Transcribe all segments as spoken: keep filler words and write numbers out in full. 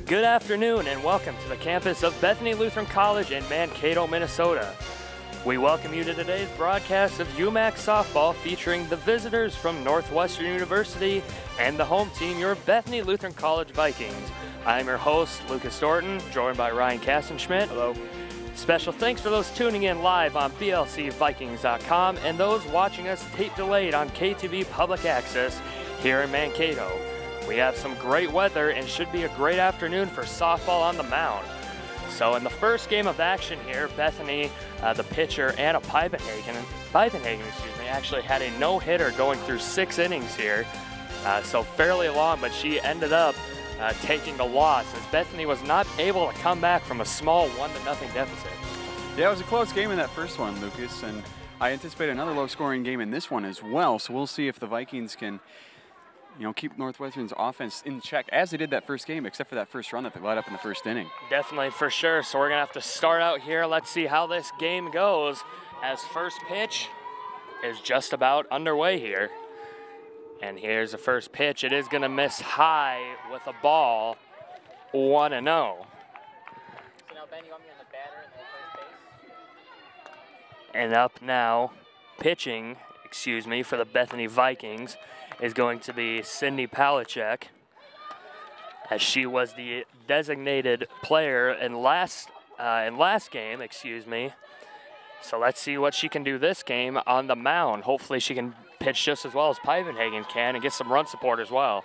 Good afternoon and welcome to the campus of Bethany Lutheran College in Mankato, Minnesota. We welcome you to today's broadcast of U MAC softball featuring the visitors from Northwestern University and the home team, your Bethany Lutheran College Vikings. I'm your host, Lucas Thornton, joined by Ryan Kassenschmidt. Hello. Special thanks for those tuning in live on B L C Vikings dot com and those watching us tape delayed on K two B Public Access here in Mankato. We have some great weather and should be a great afternoon for softball on the mound. So in the first game of action here, Bethany, uh, the pitcher, Anna Piepenhagen, Piepenhagen, excuse me, actually had a no-hitter going through six innings here. Uh, so fairly long, but she ended up uh, taking the loss as Bethany was not able to come back from a small one to nothing deficit. Yeah, it was a close game in that first one, Lucas, and I anticipate another low-scoring game in this one as well. So we'll see if the Vikings can, you know, keep Northwestern's offense in check as they did that first game, except for that first run that they let up in the first inning. Definitely, for sure. So we're going to have to start out here. Let's see how this game goes as first pitch is just about underway here. And here's the first pitch. It is going to miss high with a ball, one and oh. So now, Ben, you want me on the batter and then first base? And up now, pitching, excuse me, for the Bethany Vikings is going to be Sydney Palachek, as she was the designated player in last uh, in last game, excuse me. So let's see what she can do this game on the mound. Hopefully she can pitch just as well as Piepenhagen can and get some run support as well.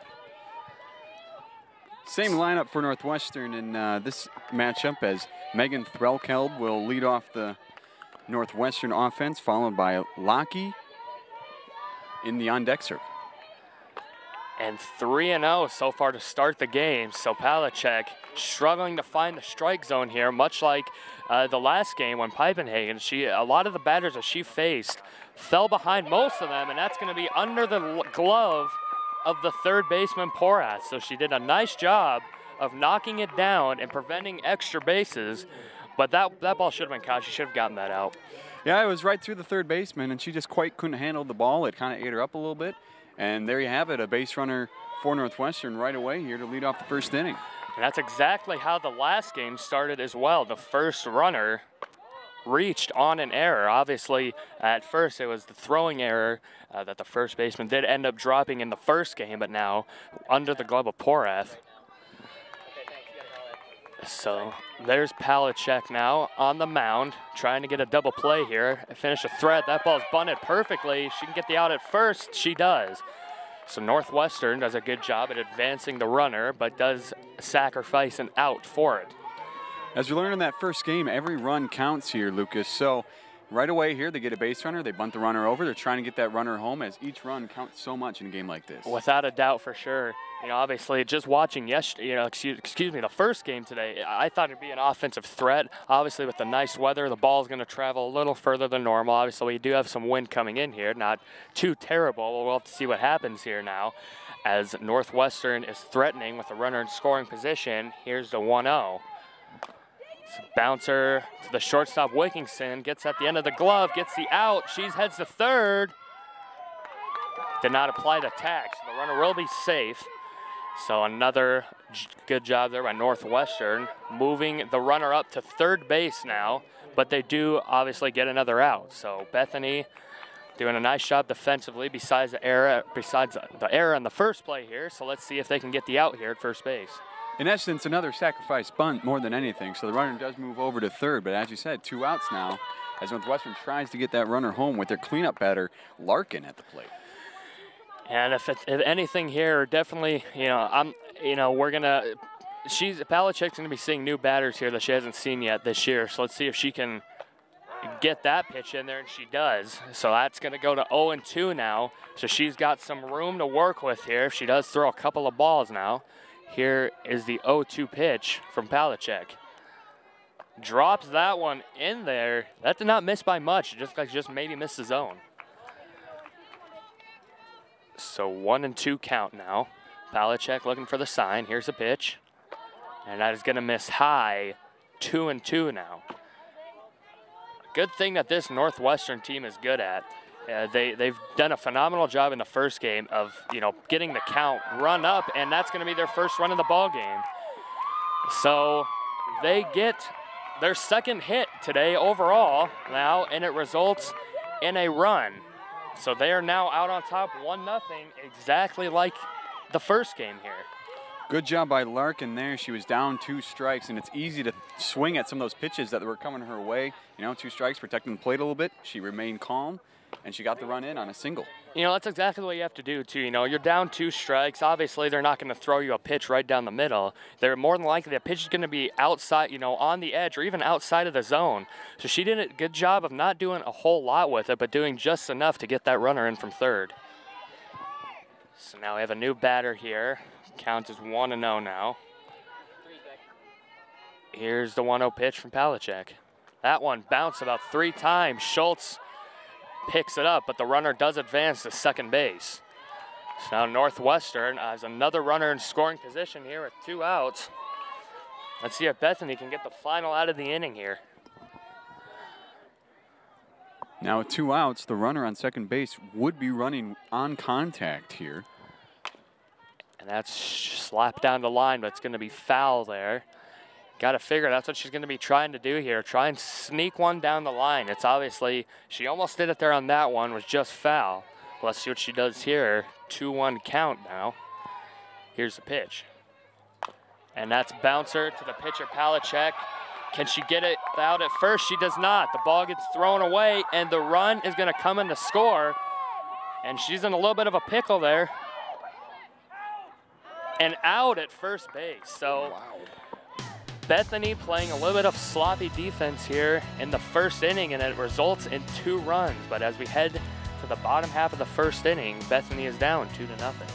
Same lineup for Northwestern in uh, this matchup, as Megan Threlkeld will lead off the Northwestern offense, followed by Lockie in the on-deck circle. And three and oh so far to start the game. So Palachek struggling to find the strike zone here, much like uh, the last game when Piepenhagen, she, a lot of the batters that she faced fell behind most of them, and that's going to be under the glove of the third baseman Porath. So she did a nice job of knocking it down and preventing extra bases, but that, that ball should have been caught. She should have gotten that out. Yeah, it was right through the third baseman, and she just quite couldn't handle the ball. It kind of ate her up a little bit. And there you have it, a base runner for Northwestern right away here to lead off the first inning. And that's exactly how the last game started as well. The first runner reached on an error. Obviously, at first it was the throwing error uh, that the first baseman did end up dropping in the first game, but now under the glove of Porath. So there's Palachek now on the mound, trying to get a double play here. Finish a threat. That ball's bunted perfectly. She can get the out at first. She does. So Northwestern does a good job at advancing the runner, but does sacrifice an out for it. As we learned in that first game, every run counts here, Lucas. So right away here, they get a base runner. They bunt the runner over. They're trying to get that runner home, as each run counts so much in a game like this. Without a doubt, for sure. You know, obviously, just watching yesterday, you know, excuse, excuse me, the first game today, I thought it'd be an offensive threat. Obviously, with the nice weather, the ball's going to travel a little further than normal. Obviously, we do have some wind coming in here, not too terrible. We'll have to see what happens here now, as Northwestern is threatening with a runner in scoring position. Here's the one oh. Bouncer to the shortstop, Wickinson, gets at the end of the glove, gets the out. She heads to third. Did not apply the tax. The runner will be safe. So another good job there by Northwestern, moving the runner up to third base now, but they do obviously get another out. So Bethany doing a nice job defensively besides the error, besides the error in the first play here. So let's see if they can get the out here at first base. In essence, another sacrifice bunt more than anything. So the runner does move over to third, but as you said, two outs now as Northwestern tries to get that runner home with their cleanup batter, Larkin, at the plate. And if, it, if anything here, definitely, you know, I'm, you know, we're gonna. She's Palachek's gonna be seeing new batters here that she hasn't seen yet this year. So let's see if she can get that pitch in there, and she does. So that's gonna go to oh and two now. So she's got some room to work with here. She does throw a couple of balls now. Here is the oh two pitch from Palachek. Drops that one in there. That did not miss by much. Just like just maybe missed the zone. So one and two count now. Palachek looking for the sign. Here's a pitch. And that is going to miss high. Two and two now. Good thing that this Northwestern team is good at. Uh, they, they've done a phenomenal job in the first game of, you know, getting the count run up, and that's going to be their first run of the ball game. So they get their second hit today overall now, and it results in a run. So they are now out on top one nothing, exactly like the first game here. Good job by Larkin there. She was down two strikes, and it's easy to swing at some of those pitches that were coming her way. You know, two strikes, protecting the plate a little bit. She remained calm, and she got the run in on a single. You know, that's exactly what you have to do, too. You know, you're down two strikes. Obviously, they're not going to throw you a pitch right down the middle. They're more than likely, the pitch is going to be outside, you know, on the edge or even outside of the zone. So she did a good job of not doing a whole lot with it, but doing just enough to get that runner in from third. So now we have a new batter here. Count is one and oh now. Here's the one oh pitch from Palachek. That one bounced about three times. Schultz picks it up, but the runner does advance to second base. So now Northwestern has another runner in scoring position here with two outs. Let's see if Bethany can get the final out of the inning here. Now with two outs, the runner on second base would be running on contact here. And that's slapped down the line, but it's going to be foul there. Got to figure that's what she's going to be trying to do here. Try and sneak one down the line. It's obviously, she almost did it there on that one, was just foul. Let's see what she does here. two one count now. Here's the pitch. And that's bouncer to the pitcher, Palachek. Can she get it out at first? She does not. The ball gets thrown away, and the run is going to come in to score. And she's in a little bit of a pickle there. And out at first base. So wow. Bethany playing a little bit of sloppy defense here in the first inning, and it results in two runs. But as we head to the bottom half of the first inning, Bethany is down two to nothing.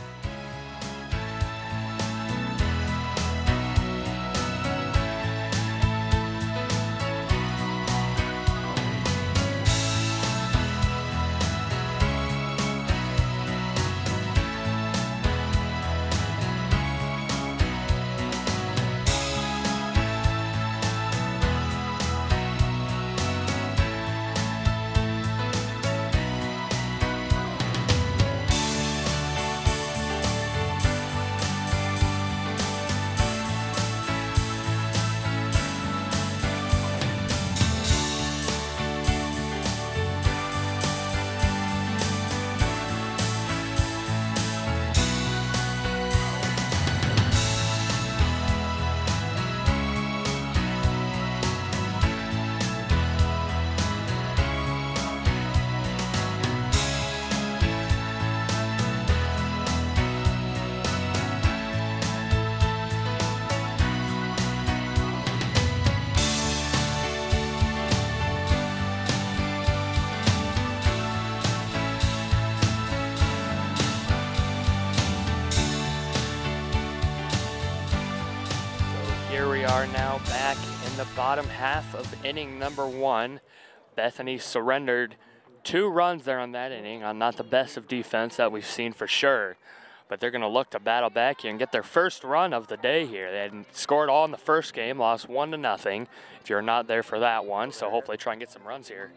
Are now back in the bottom half of inning number one. Bethany surrendered two runs there on that inning on not the best of defense that we've seen for sure. But they're going to look to battle back here and get their first run of the day here. They hadn't scored all in the first game, lost one to nothing. If you're not there for that one, so hopefully try and get some runs here.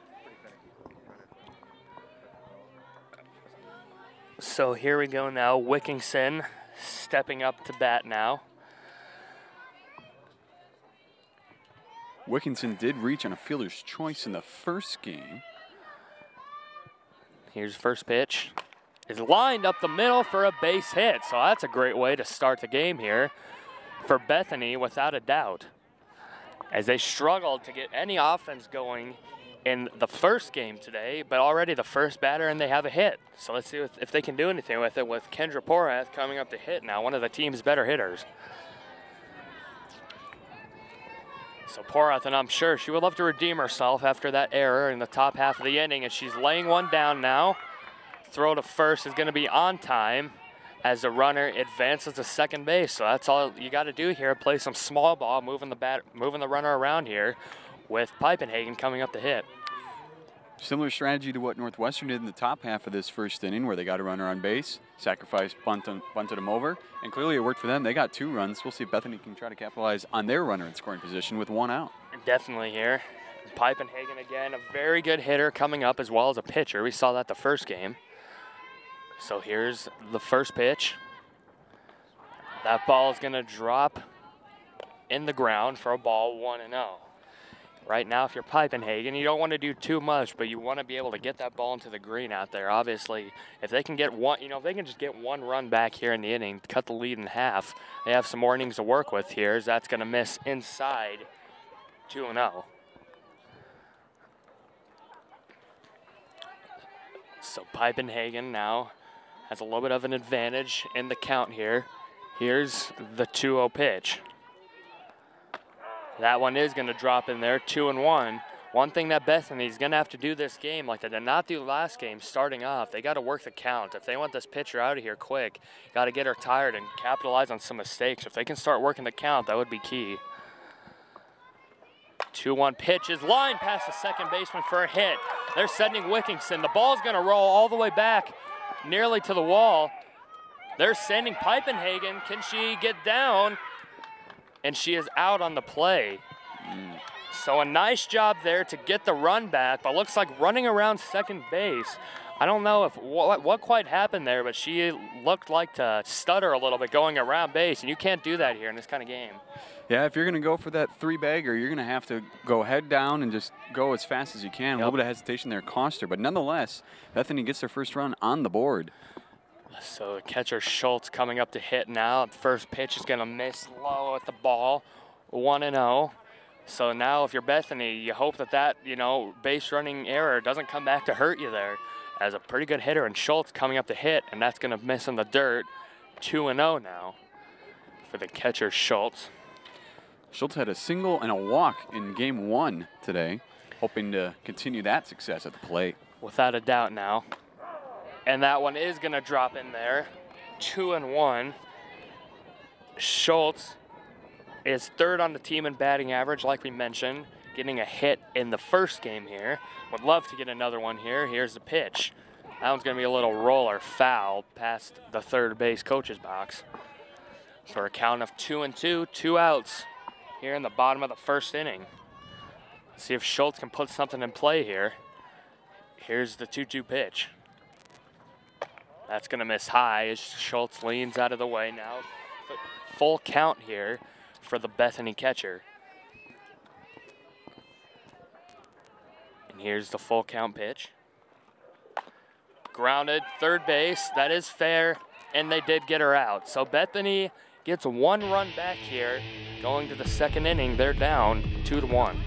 So here we go now. Wickinson stepping up to bat now. Wickinson did reach on a fielder's choice in the first game. Here's first pitch. Is lined up the middle for a base hit. So that's a great way to start the game here for Bethany, without a doubt. As they struggled to get any offense going in the first game today, but already the first batter and they have a hit. So let's see if they can do anything with it with Kendra Porath coming up to hit now, one of the team's better hitters. So Porath, and I'm sure she would love to redeem herself after that error in the top half of the inning, and she's laying one down now. Throw to first is going to be on time as the runner advances to second base. So that's all you got to do here, play some small ball, moving the bat, moving the runner around here with Pipenhagen coming up to hit. Similar strategy to what Northwestern did in the top half of this first inning, where they got a runner on base, sacrificed, bunted, bunted them over, and clearly it worked for them. They got two runs. We'll see if Bethany can try to capitalize on their runner in scoring position with one out. Definitely here. Pipenhagen again, a very good hitter coming up as well as a pitcher. We saw that the first game. So here's the first pitch. That ball is going to drop in the ground for a ball one and oh. Right now, if you're Pipenhagen, you don't want to do too much, but you want to be able to get that ball into the green out there. Obviously, if they can get one, you know, if they can just get one run back here in the inning, cut the lead in half, they have some more innings to work with here, as that's going to miss inside two and oh. So Pipenhagen now has a little bit of an advantage in the count here. Here's the two oh pitch. That one is going to drop in there, two and one. One thing that Bethany's going to have to do this game, like they did not do last game, starting off, they got to work the count. If they want this pitcher out of here quick, got to get her tired and capitalize on some mistakes. If they can start working the count, that would be key. two one pitch is lined past the second baseman for a hit. They're sending Wickinson. The ball's going to roll all the way back, nearly to the wall. They're sending Pipenhagen. Can she get down? And she is out on the play. Mm. So a nice job there to get the run back, but looks like running around second base. I don't know if what, what quite happened there, but she looked like to stutter a little bit going around base, and you can't do that here in this kind of game. Yeah, if you're going to go for that three-bagger, you're going to have to go head down and just go as fast as you can. Yep. A little bit of hesitation there cost her, but nonetheless, Bethany gets their first run on the board. So catcher Schultz coming up to hit now. The first pitch is going to miss low at the ball, one and oh. So now if you're Bethany, you hope that that, you know, base running error doesn't come back to hurt you there. As a pretty good hitter, and Schultz coming up to hit, and that's going to miss in the dirt. two and oh now for the catcher Schultz. Schultz had a single and a walk in game one today, hoping to continue that success at the plate. Without a doubt now. And that one is going to drop in there. Two and one. Schultz is third on the team in batting average, like we mentioned, getting a hit in the first game here. Would love to get another one here. Here's the pitch. That one's going to be a little roller foul past the third base coach's box. For a count of two and two, two outs here in the bottom of the first inning. Let's see if Schultz can put something in play here. Here's the two two pitch. That's going to miss high as Schultz leans out of the way now. Full count here for the Bethany catcher. And here's the full count pitch. Grounded, third base, that is fair, and they did get her out. So Bethany gets one run back here. Going to the second inning, they're down two to one.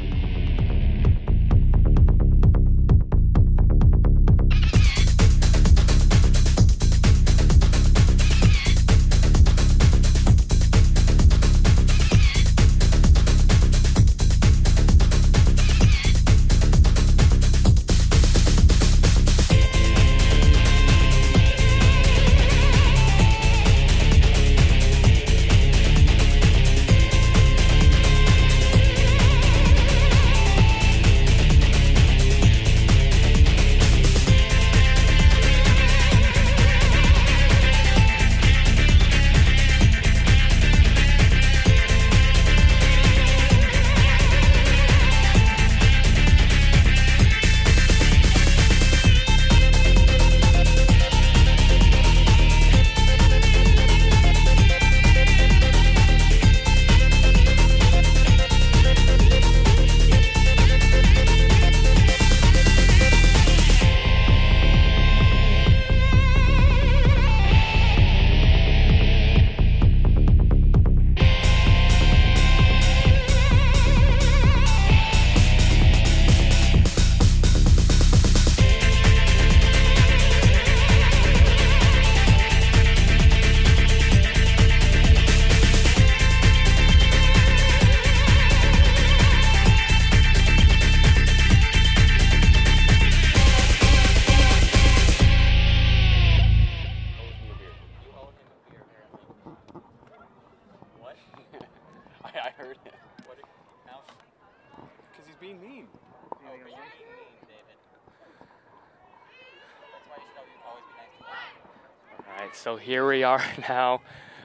So here we are now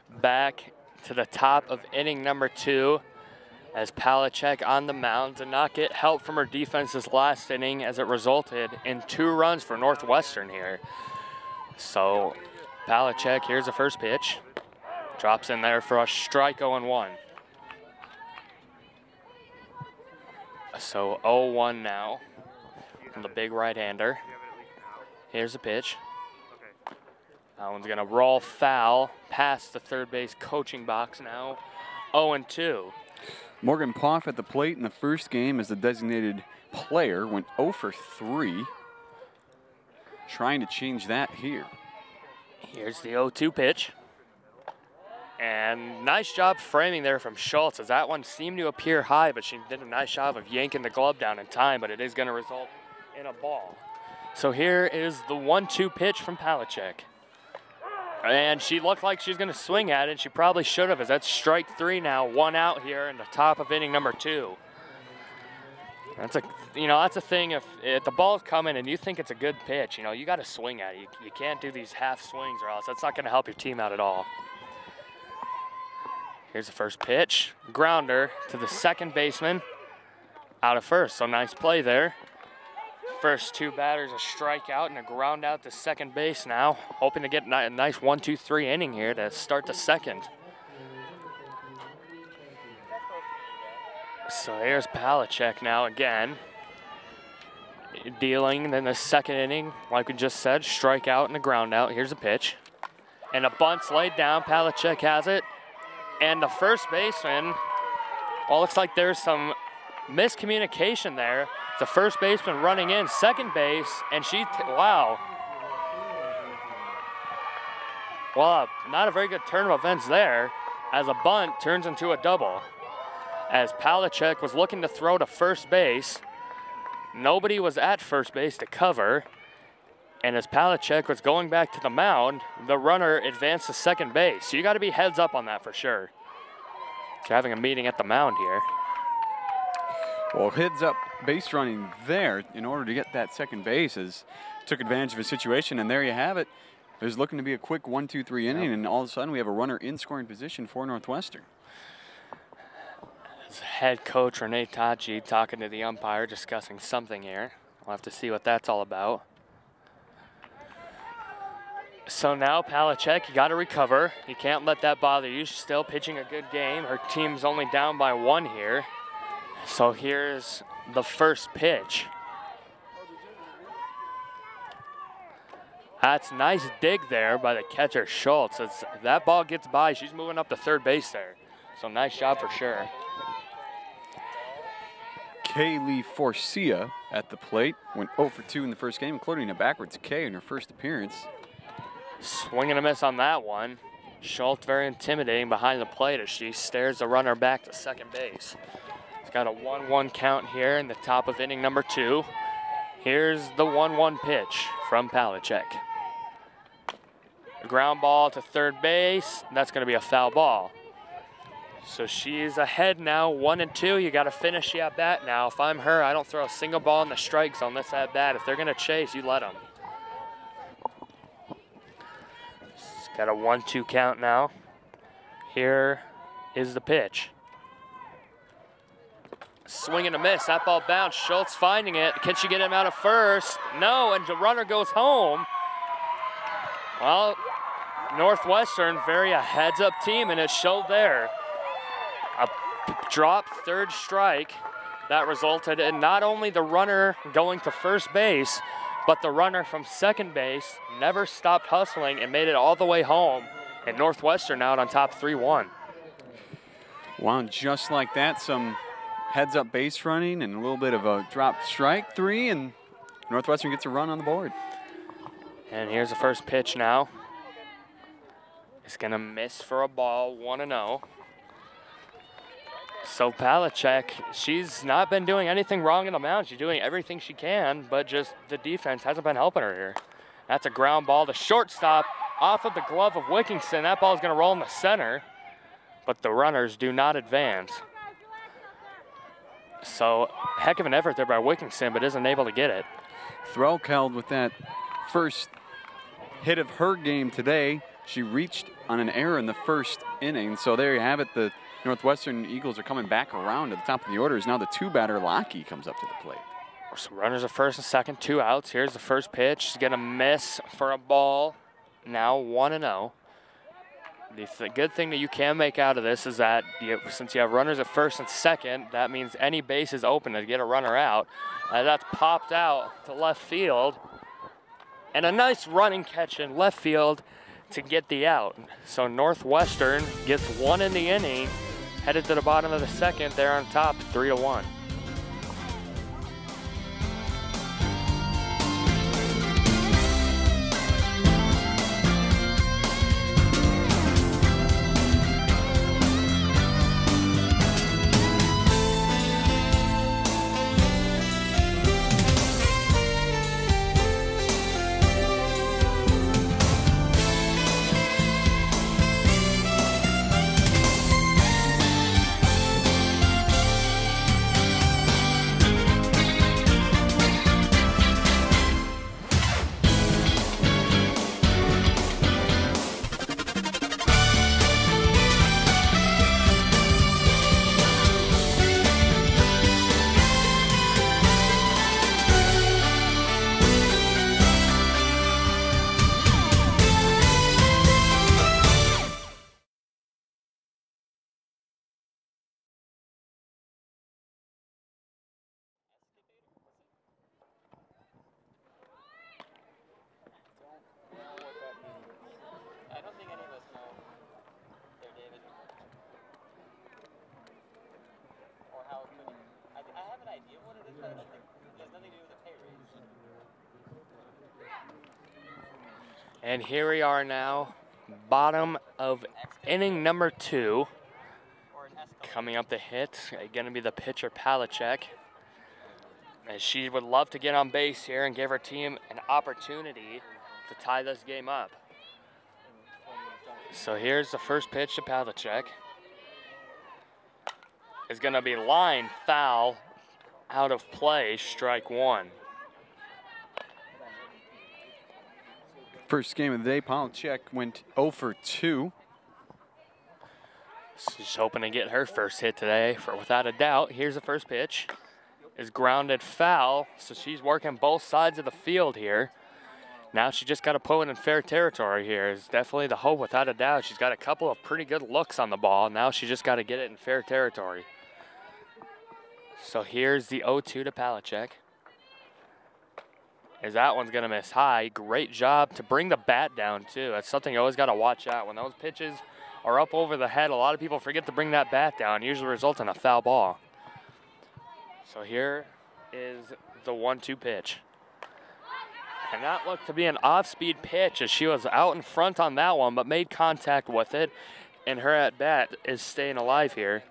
back to the top of inning number two as Palachek on the mound did not get help from her defense this last inning as it resulted in two runs for Northwestern here. So Palachek, here's the first pitch. Drops in there for a strike oh and one. So oh one now from the big right-hander. Here's the pitch. That one's gonna roll foul past the third base coaching box now. oh and two. Morgan Poff at the plate in the first game as the designated player went oh for three. Trying to change that here. Here's the oh two pitch. And nice job framing there from Schultz, as that one seemed to appear high, but she did a nice job of yanking the glove down in time, but it is going to result in a ball. So here is the one two pitch from Palachek. And she looked like she was going to swing at it, and she probably should have, as that's strike three now, one out here in the top of inning number two. That's a, you know, that's a thing. If, if the ball's coming and you think it's a good pitch, you know, you got to swing at it. You, you can't do these half swings, or else that's not going to help your team out at all. Here's the first pitch, grounder to the second baseman, out of first. So nice play there. First two batters a strikeout and a ground out to second base now, hoping to get a nice one two three inning here to start the second. So here's Palachek now again, dealing in the second inning, like we just said, strikeout and a ground out. Here's a pitch, and a bunt's laid down. Palachek has it, and the first baseman, well, looks like there's some miscommunication there. The first baseman running in second base, and she, t wow. Well, not a very good turn of events there, as a bunt turns into a double. As Palachek was looking to throw to first base, nobody was at first base to cover, and as Palachek was going back to the mound, the runner advanced to second base. So you got to be heads up on that for sure. So having a meeting at the mound here. Well, heads up base running there in order to get that second base is took advantage of a situation, and there you have it. There's looking to be a quick one two three inning, yep. And all of a sudden we have a runner in scoring position for Northwestern. It's head coach Renee Tachi talking to the umpire, discussing something here. We'll have to see what that's all about. So now Palachek, you got to recover. You can't let that bother you. She's still pitching a good game. Her team's only down by one here. So here's the first pitch. That's a nice dig there by the catcher Schultz. As that ball gets by, she's moving up to third base there. So nice job for sure. Kaylee Forcia at the plate went oh for two in the first game, including a backwards K in her first appearance. Swing and a miss on that one. Schultz very intimidating behind the plate as she stares the runner back to second base. It's got a one one count here in the top of inning number two. Here's the one one pitch from Palachek. A ground ball to third base. That's going to be a foul ball. So she's ahead now, one and two. You got to finish the at bat now. If I'm her, I don't throw a single ball in the strike zone this at bat. If they're going to chase, you let them. It's got a one two count now. Here is the pitch. Swing and a miss. That ball bounced. Schultz finding it. Can she get him out of first? No, and the runner goes home. Well, Northwestern, very a heads-up team, and it showed there. A dropped third strike that resulted in not only the runner going to first base, but the runner from second base never stopped hustling and made it all the way home, and Northwestern out on top three one. Wow, just like that, some heads-up base running and a little bit of a dropped strike three, and Northwestern gets a run on the board. And here's the first pitch now. It's gonna miss for a ball, one and oh. So Palachek, she's not been doing anything wrong in the mound. She's doing everything she can, but just the defense hasn't been helping her here. That's a ground ball to shortstop off of the glove of Wickingston. That ball is gonna roll in the center, but the runners do not advance. So heck of an effort there by Wickingston, but isn't able to get it. Threlkeld with that first hit of her game today. She reached on an error in the first inning. So there you have it. The Northwestern Eagles are coming back around to the top of the order. As now the two-batter Lockheed comes up to the plate. So runners at first and second, two outs. Here's the first pitch. She's gonna miss for a ball. Now one and oh. The th good thing that you can make out of this is that you, since you have runners at first and second, that means any base is open to get a runner out. Uh, that's popped out to left field. And a nice running catch in left field to get the out. So Northwestern gets one in the inning, headed to the bottom of the second. They're on top, three to one. And here we are now, bottom of inning number two. Coming up the hit, going to be the pitcher Palachek. And she would love to get on base here and give her team an opportunity to tie this game up. So here's the first pitch to Palachek. It's going to be line foul, out of play, strike one. First game of the day, Palachek went oh for two. She's hoping to get her first hit today, for without a doubt. Here's the first pitch. Is grounded foul, so she's working both sides of the field here. Now she just got to put it in fair territory here. Is definitely the hope, without a doubt. She's got a couple of pretty good looks on the ball. Now she just got to get it in fair territory. So here's the oh two to Palachek. As that one's going to miss high. Great job to bring the bat down, too. That's something you always got to watch out. When those pitches are up over the head, a lot of people forget to bring that bat down. It usually results in a foul ball. So here is the one two pitch. And that looked to be an off-speed pitch as she was out in front on that one, but made contact with it. And her at-bat is staying alive here.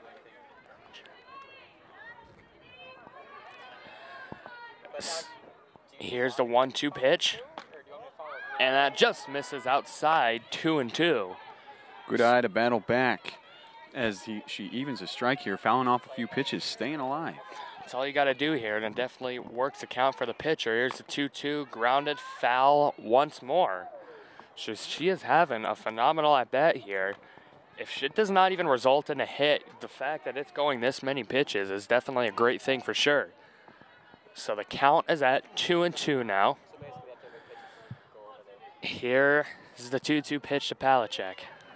Here's the one two pitch. And that just misses outside, two and two. Good eye to battle back as he, she evens a strike here, fouling off a few pitches, staying alive. That's all you got to do here, and it definitely works to count for the pitcher. Here's the two two, grounded foul once more. So she is having a phenomenal at-bat here. If it does not even result in a hit, the fact that it's going this many pitches is definitely a great thing for sure. So the count is at two and two now. Here is the two two pitch to Palachek.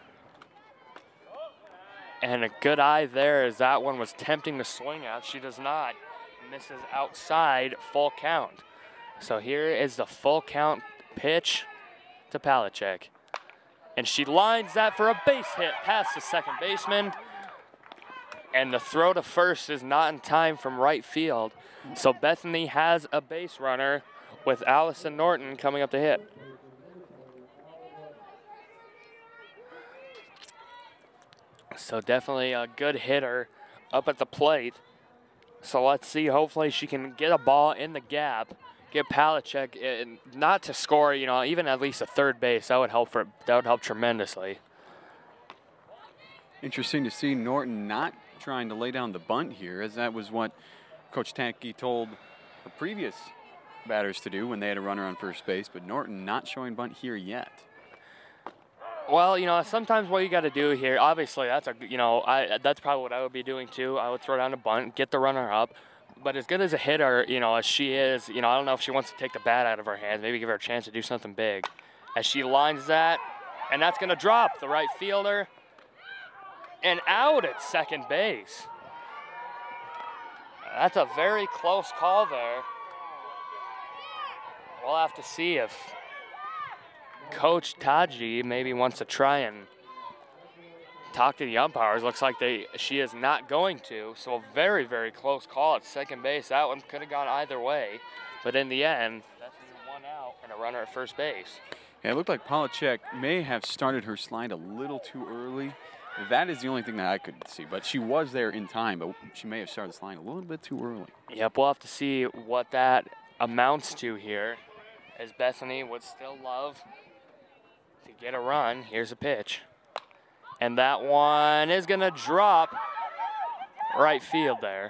And a good eye there as that one was tempting to swing out. She does not. Misses outside, full count. So here is the full count pitch to Palachek. And she lines that for a base hit past the second baseman. And the throw to first is not in time from right field. So Bethany has a base runner with Allison Norton coming up to hit. So definitely a good hitter up at the plate. So let's see, hopefully she can get a ball in the gap, get Palachek, in, not to score, you know, even at least a third base. That would help for that would help tremendously. Interesting to see Norton not trying to lay down the bunt here, as that was what Coach Tankey told the previous batters to do when they had a runner on first base, but Norton not showing bunt here yet. Well, you know, sometimes what you got to do here, obviously, that's a, you know, I that's probably what I would be doing too. I would throw down a bunt, get the runner up. But as good as a hitter, you know, as she is, you know, I don't know if she wants to take the bat out of her hands, maybe give her a chance to do something big. As she lines that, And that's going to drop the right fielder and out at second base. That's a very close call there. We'll have to see if Coach Taji maybe wants to try and talk to the umpires. Looks like they she is not going to. So a very, very close call at second base. That one could have gone either way. But in the end, that's one out and a runner at first base. Yeah, it looked like Polachek may have started her slide a little too early. That is the only thing that I could see. But she was there in time, but she may have started the slide a little bit too early. Yep, we'll have to see what that amounts to here, as Bethany would still love to get a run. Here's a pitch. And that one is going to drop right field there.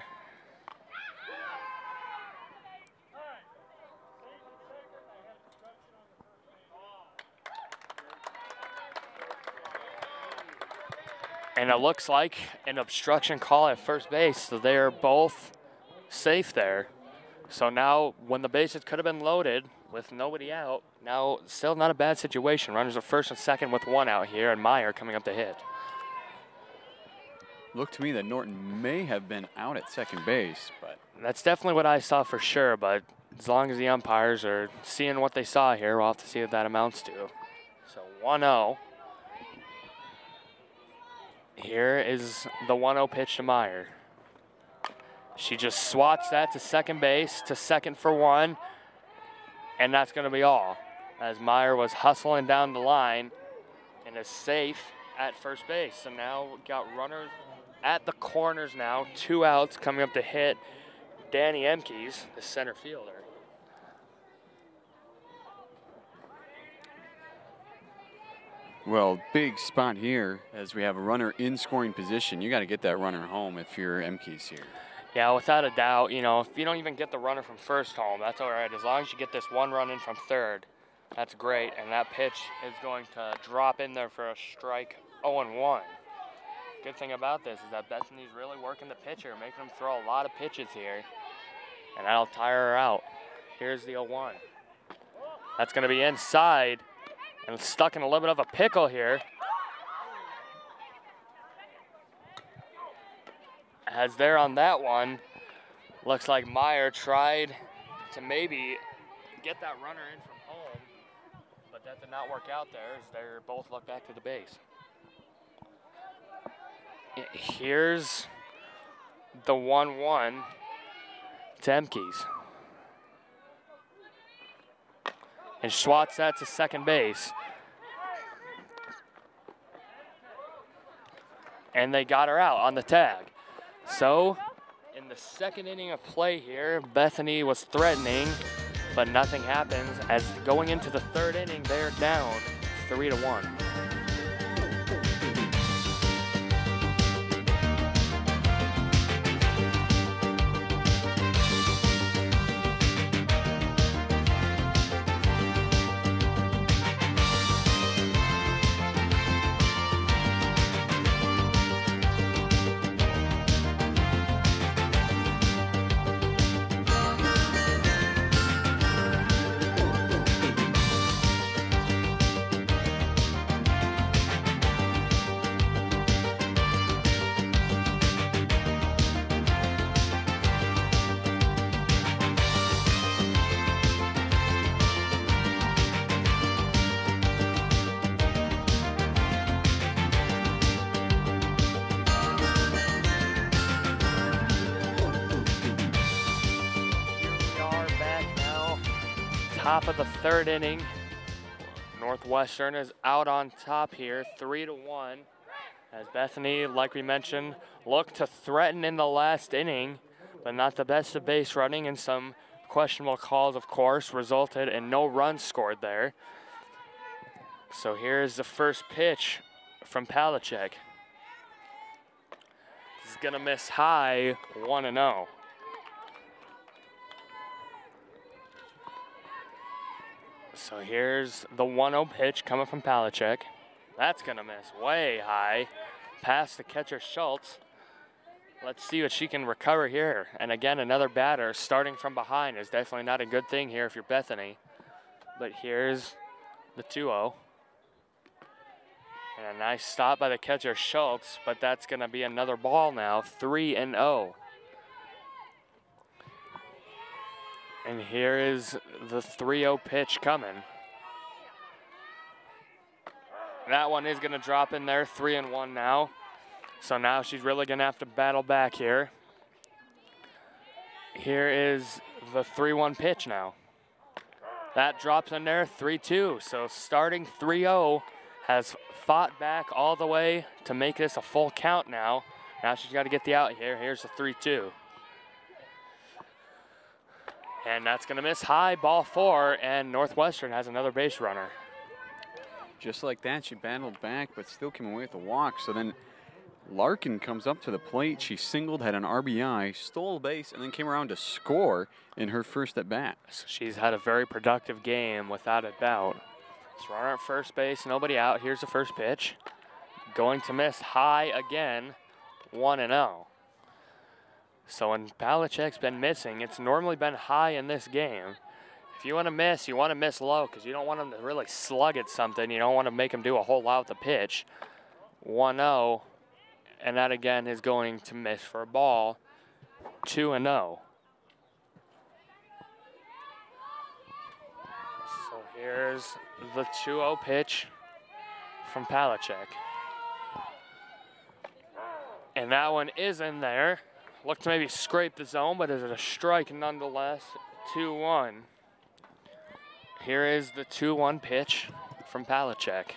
And it looks like an obstruction call at first base, so they are both safe there. So now when the bases could have been loaded with nobody out, now still not a bad situation. Runners at first and second with one out here, and Meyer coming up to hit. Looked to me that Norton may have been out at second base, but that's definitely what I saw for sure, but as long as the umpires are seeing what they saw here, we'll have to see what that amounts to. So one oh. Here is the one oh pitch to Meyer. She just swats that to second base, to second for one, and that's going to be all, as Meyer was hustling down the line and is safe at first base. So now we've got runners at the corners now, two outs coming up to hit Danny Emkes, the center fielder. well, big spot here as we have a runner in scoring position. You got to get that runner home if you're Emkes here. Yeah, without a doubt. You know, if you don't even get the runner from first home, that's all right. As long as you get this one run in from third, that's great. And that pitch is going to drop in there for a strike oh and one. Good thing about this is that Bethany's really working the pitcher, making him throw a lot of pitches here. And that'll tire her out. Here's the oh one. That's going to be inside and stuck in a little bit of a pickle here. As there on that one, looks like Meyer tried to maybe get that runner in from home, but that did not work out there as they both look back to the base. Here's the one one to Emkes. And swats that to second base. And they got her out on the tag. So, in the second inning of play here, Bethany was threatening, but nothing happens. As going into the third inning, they're down three to one. Top of the third inning. Northwestern is out on top here, three to one. As Bethany, like we mentioned, looked to threaten in the last inning, but not the best of base running, and some questionable calls, of course, resulted in no runs scored there. So here's the first pitch from Palachek. This is gonna miss high, one and oh. So here's the one oh pitch coming from Palachek. That's going to miss way high past the catcher Schultz. Let's see what she can recover here. And again, another batter starting from behind is definitely not a good thing here if you're Bethany. But here's the two oh. And a nice stop by the catcher, Schultz, but that's going to be another ball now, three and oh. And here is the three oh pitch coming. That one is going to drop in there, three and one now. So now she's really going to have to battle back here. Here is the three one pitch now. That drops in there, three two. So starting three oh has fought back all the way to make this a full count now. Now she's got to get the out here. Here's the three two. And that's going to miss high, ball four, and Northwestern has another base runner. Just like that, she battled back, but still came away with a walk. So then Larkin comes up to the plate. She singled, had an R B I, stole a base, and then came around to score in her first at bat. So she's had a very productive game, without a doubt. So runner at first base, nobody out. Here's the first pitch. Going to miss high again, one and oh. So when Palachek's been missing, it's normally been high in this game. If you want to miss, you want to miss low because you don't want them to really slug at something. You don't want to make them do a whole lot with the pitch. one oh, and that again is going to miss for a ball, two and oh. So here's the two oh pitch from Palachek. And that one is in there. Looked to maybe scrape the zone, but is it a strike nonetheless? two one. Here is the two one pitch from Palachek.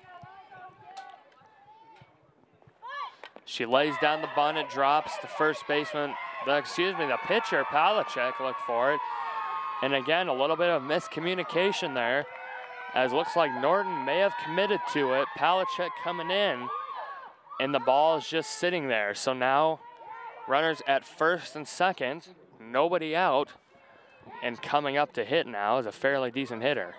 She lays down the bunt, it drops. The first baseman, the, excuse me, the pitcher, Palachek, looked for it. And again, a little bit of miscommunication there, as looks like Norton may have committed to it. Palachek coming in, and the ball is just sitting there. So now runners at first and second, nobody out, and coming up to hit now is a fairly decent hitter.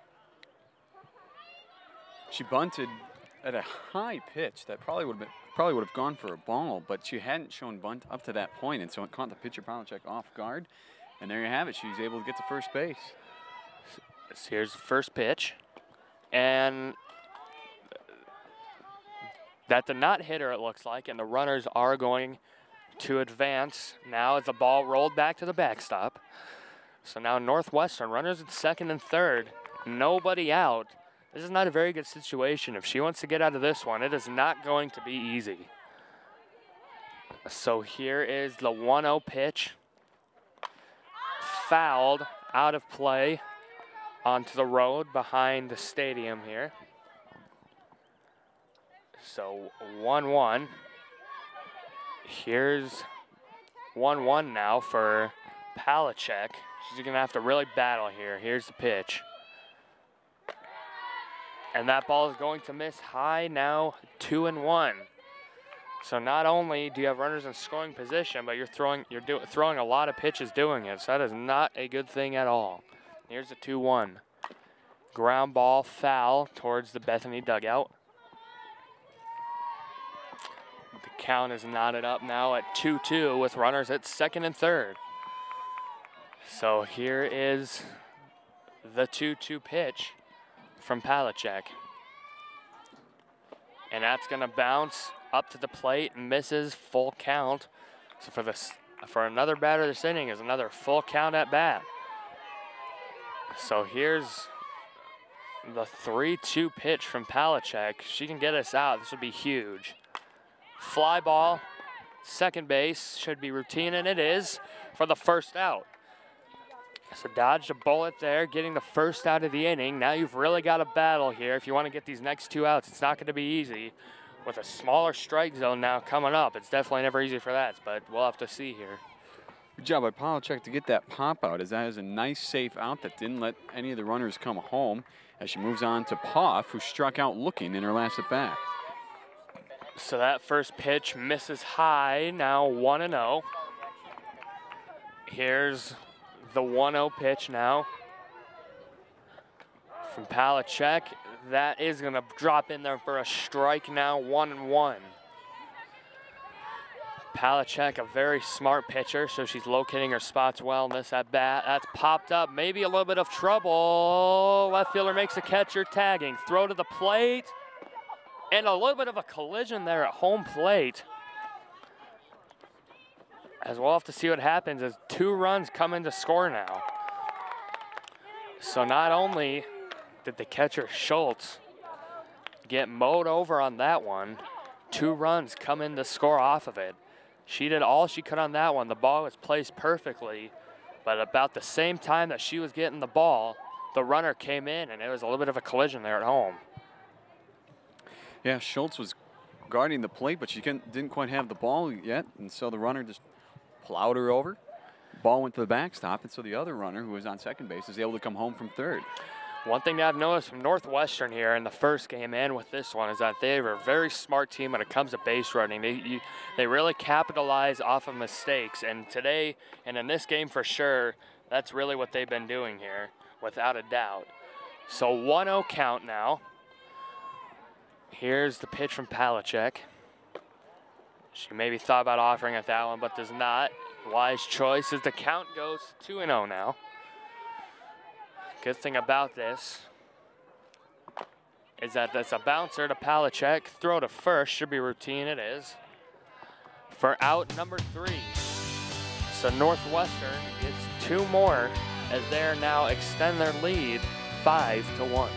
She bunted at a high pitch that probably would have been, probably would have gone for a ball, but she hadn't shown bunt up to that point, and so it caught the pitcher Palachek off guard. And there you have it. She's able to get to first base. So here's the first pitch, and that did not hit her, it looks like, and the runners are going to advance now as the ball rolled back to the backstop. So now Northwestern, runners at second and third, nobody out. This is not a very good situation. If she wants to get out of this one, it is not going to be easy. So here is the one oh pitch. Fouled, out of play, onto the road behind the stadium here. So one one. Here's one one now for Palachek. She's going to have to really battle here. Here's the pitch. And that ball is going to miss high now, two and one. So not only do you have runners in scoring position, but you're throwing you're do, throwing a lot of pitches doing it. So that is not a good thing at all. Here's the two one. Ground ball foul towards the Bethany dugout. The count is knotted up now at two two with runners at second and third. So here is the two two pitch from Palachek. And that's going to bounce up to the plate and misses, full count. So for this, for another batter this inning is another full count at bat. So here's the three two pitch from Palachek. She can get us out. This would be huge. Fly ball, second base, should be routine, and it is for the first out. So dodged a bullet there, getting the first out of the inning. Now you've really got a battle here. If you want to get these next two outs, it's not going to be easy. With a smaller strike zone now coming up, it's definitely never easy for that, but we'll have to see here. Good job by Palachek to get that pop out, as that is a nice safe out that didn't let any of the runners come home, as she moves on to Poff, who struck out looking in her last at bat. So that first pitch misses high, now one and oh. Here's the one oh pitch now from Palachek. That is going to drop in there for a strike now, one and one. Palachek, a very smart pitcher, so she's locating her spots well in this at bat. That's popped up, maybe a little bit of trouble. Left fielder makes a catcher tagging. Throw to the plate. And a little bit of a collision there at home plate. As we'll have to see what happens as two runs come in to score now. So not only did the catcher Schultz get mowed over on that one, two runs come in to score off of it. She did all she could on that one. The ball was placed perfectly, but about the same time that she was getting the ball, the runner came in and it was a little bit of a collision there at home. Yeah, Schultz was guarding the plate, but she couldn't, didn't quite have the ball yet, and so the runner just plowed her over. Ball went to the backstop, and so the other runner, who was on second base, is able to come home from third. One thing that I've noticed from Northwestern here in the first game and with this one is that they were a very smart team when it comes to base running. They, you, they really capitalize off of mistakes, and today, and in this game for sure, that's really what they've been doing here, without a doubt. So one oh count now. Here's the pitch from Palachek. She maybe thought about offering at that one, but does not. Wise choice as the count goes two and oh now. Good thing about this is that that's a bouncer to Palachek. Throw to first, should be routine, it is. For out number three. So Northwestern gets two more as they now extend their lead five to one.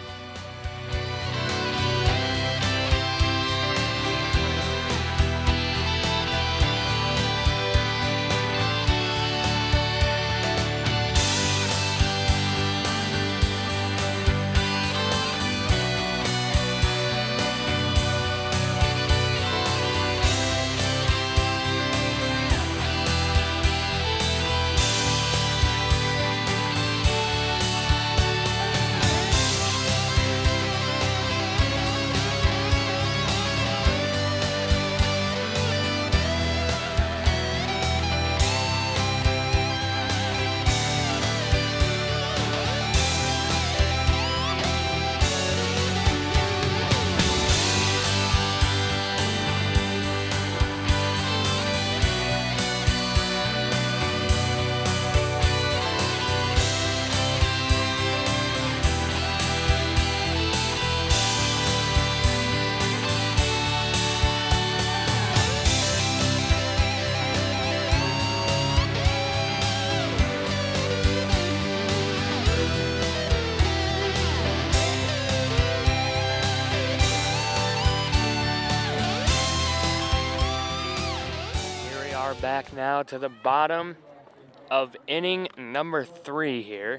Back now to the bottom of inning number three here,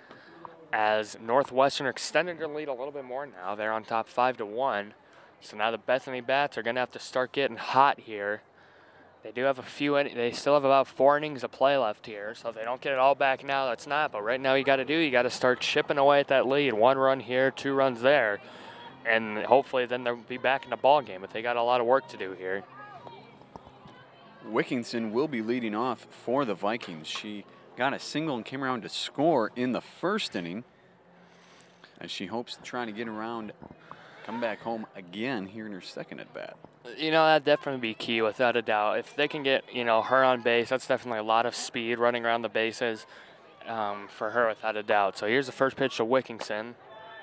as Northwestern extended their lead a little bit more now. They're on top five to one. So now the Bethany Bats are gonna have to start getting hot here. They do have a few, they still have about four innings of play left here. So if they don't get it all back now, that's not. But right now you gotta do, you gotta start chipping away at that lead. One run here, two runs there. And hopefully then they'll be back in the ball game, but they got a lot of work to do here. Wickinson will be leading off for the Vikings. She got a single and came around to score in the first inning, as she hopes to try to get around, come back home again here in her second at bat. You know, that'd definitely be key without a doubt. If they can get, you know, her on base, that's definitely a lot of speed running around the bases um, for her without a doubt. So here's the first pitch to Wickinson.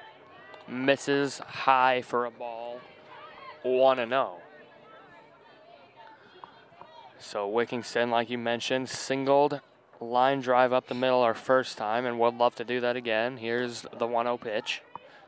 Misses high for a ball, one and oh. So Wickinson, like you mentioned, singled line drive up the middle our first time, and would love to do that again. Here's the one oh pitch.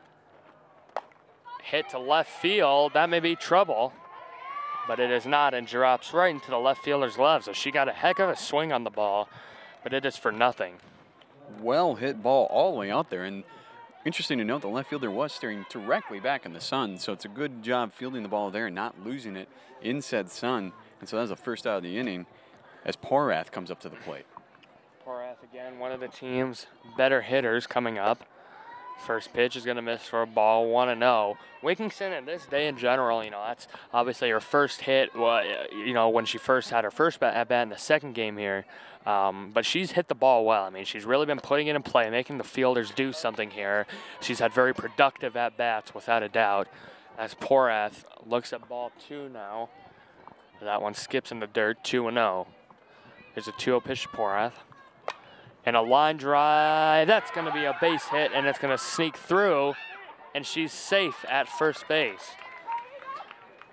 Hit to left field. That may be trouble, but it is not, and drops right into the left fielder's glove. So she got a heck of a swing on the ball, but it is for nothing. Well hit ball all the way out there, and interesting to note the left fielder was staring directly back in the sun, so it's a good job fielding the ball there and not losing it in said sun. And so that's the first out of the inning as Porath comes up to the plate. Porath again, one of the team's better hitters coming up. First pitch is going to miss for a ball, one and oh. Wickinson in this day in general, you know, that's obviously her first hit, well, you know, when she first had her first at bat in the second game here. Um, but she's hit the ball well. I mean, she's really been putting it in play, making the fielders do something here. She's had very productive at-bats, without a doubt, as Porath looks at ball two now. That one skips in the dirt, two and oh. Here's a two oh pitch to Porath. And a line drive, that's gonna be a base hit, and it's gonna sneak through, and she's safe at first base.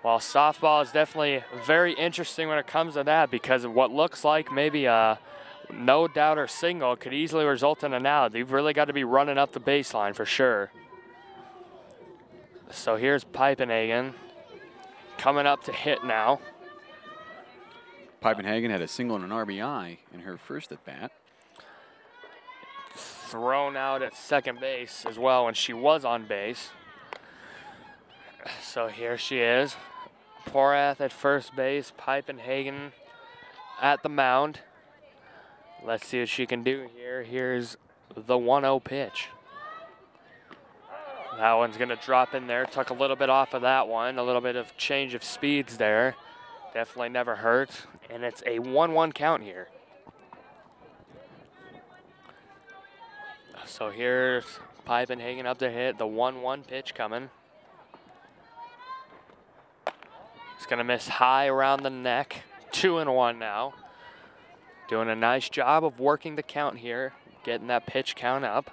Well, softball is definitely very interesting when it comes to that because of what looks like maybe a no doubter single could easily result in an out. You've really got to be running up the baseline for sure. So here's Piepenhagen coming up to hit now. Piepenhagen had a single and an R B I in her first at bat. Thrown out at second base as well when she was on base. So here she is. Porath at first base, Piepenhagen at the mound. Let's see what she can do here. Here's the one oh pitch. That one's going to drop in there. Took a little bit off of that one. A little bit of change of speeds there. Definitely never hurt. And it's a one one count here. So here's Piepenhagen up to hit. The one one pitch coming. It's going to miss high around the neck. Two and one now. Doing a nice job of working the count here. Getting that pitch count up.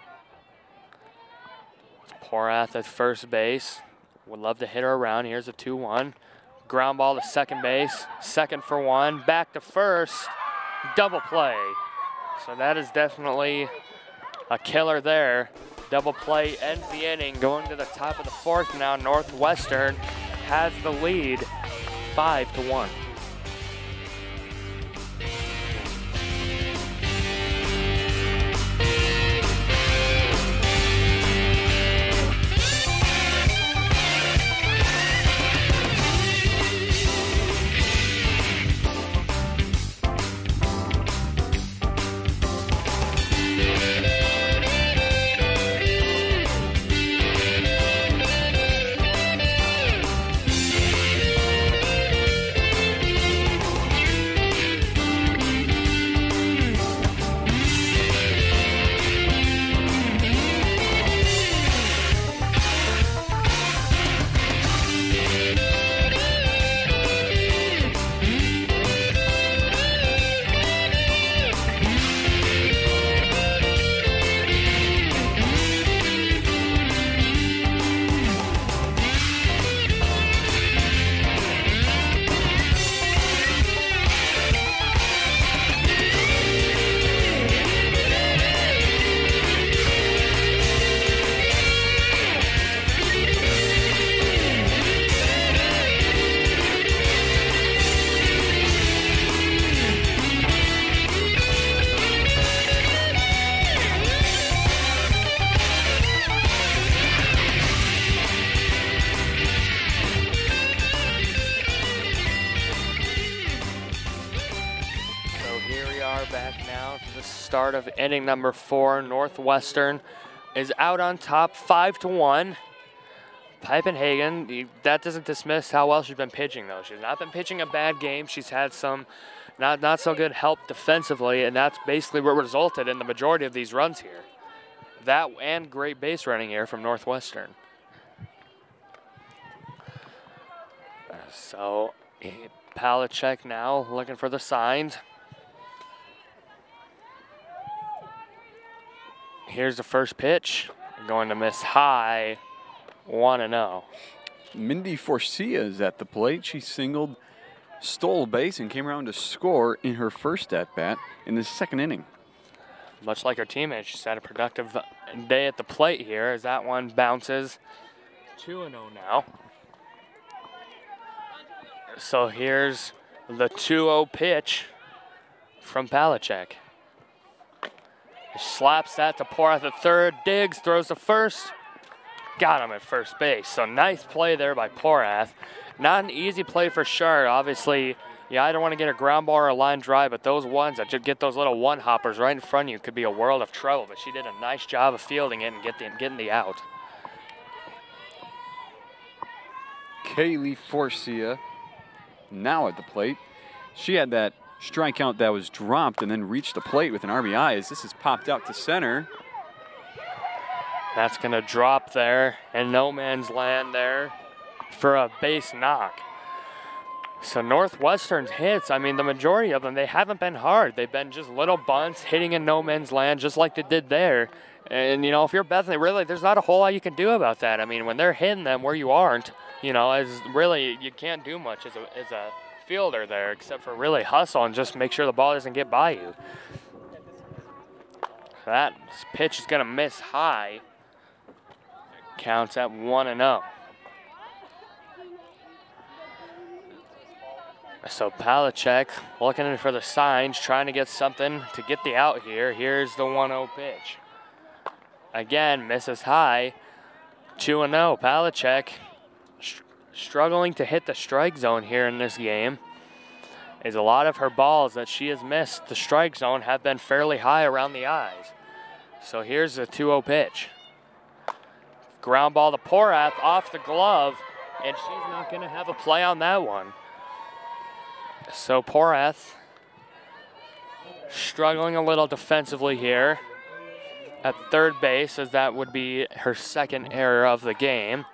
Porath at first base. Would love to hit her around. Here's a two one. Ground ball to second base. Second for one. Back to first. Double play. So that is definitely a killer there. Double play ends the inning. Going to the top of the fourth now. Northwestern has the lead five to one. Start of inning number four. Northwestern is out on top, five to one. Piepenhagen, that doesn't dismiss how well she's been pitching, though. She's not been pitching a bad game. She's had some not not so good help defensively, and that's basically what resulted in the majority of these runs here. That and great base running here from Northwestern. So Palachek now looking for the signs. Here's the first pitch. Going to miss high, one and oh. Mindy Forcia is at the plate. She singled, stole a base, and came around to score in her first at-bat in the second inning. Much like her teammate, she's had a productive day at the plate here as that one bounces two and oh now. So here's the two oh pitch from Palachek. Slaps that to Porath at third. Diggs throws to first. Got him at first base. So nice play there by Porath. Not an easy play for sure. Obviously, you either want to get a ground ball or a line drive, but those ones that just get those little one hoppers right in front of you could be a world of trouble. But she did a nice job of fielding it and get the, getting the out. Kaylee Forcia now at the plate. She had that strikeout that was dropped and then reached the plate with an R B I as this is popped out to center. That's going to drop there and no man's land there for a base knock. So Northwestern's hits, I mean, the majority of them, they haven't been hard. They've been just little bunts hitting in no man's land just like they did there. And, you know, if you're Bethany, really, there's not a whole lot you can do about that. I mean, when they're hitting them where you aren't, you know, as really you can't do much as a, as a fielder there except for really hustle and just make sure the ball doesn't get by you. That pitch is going to miss high. Counts at one and oh. So Palachek looking for the signs, trying to get something to get the out here. Here's the one oh pitch. Again, misses high. two and oh. Palachek str struggling to hit the strike zone here in this game. Is a lot of her balls that she has missed the strike zone have been fairly high around the eyes. So here's the two oh pitch. Ground ball to Porath off the glove, and she's not going to have a play on that one. So Porath struggling a little defensively here at third base, as that would be her second error of the game.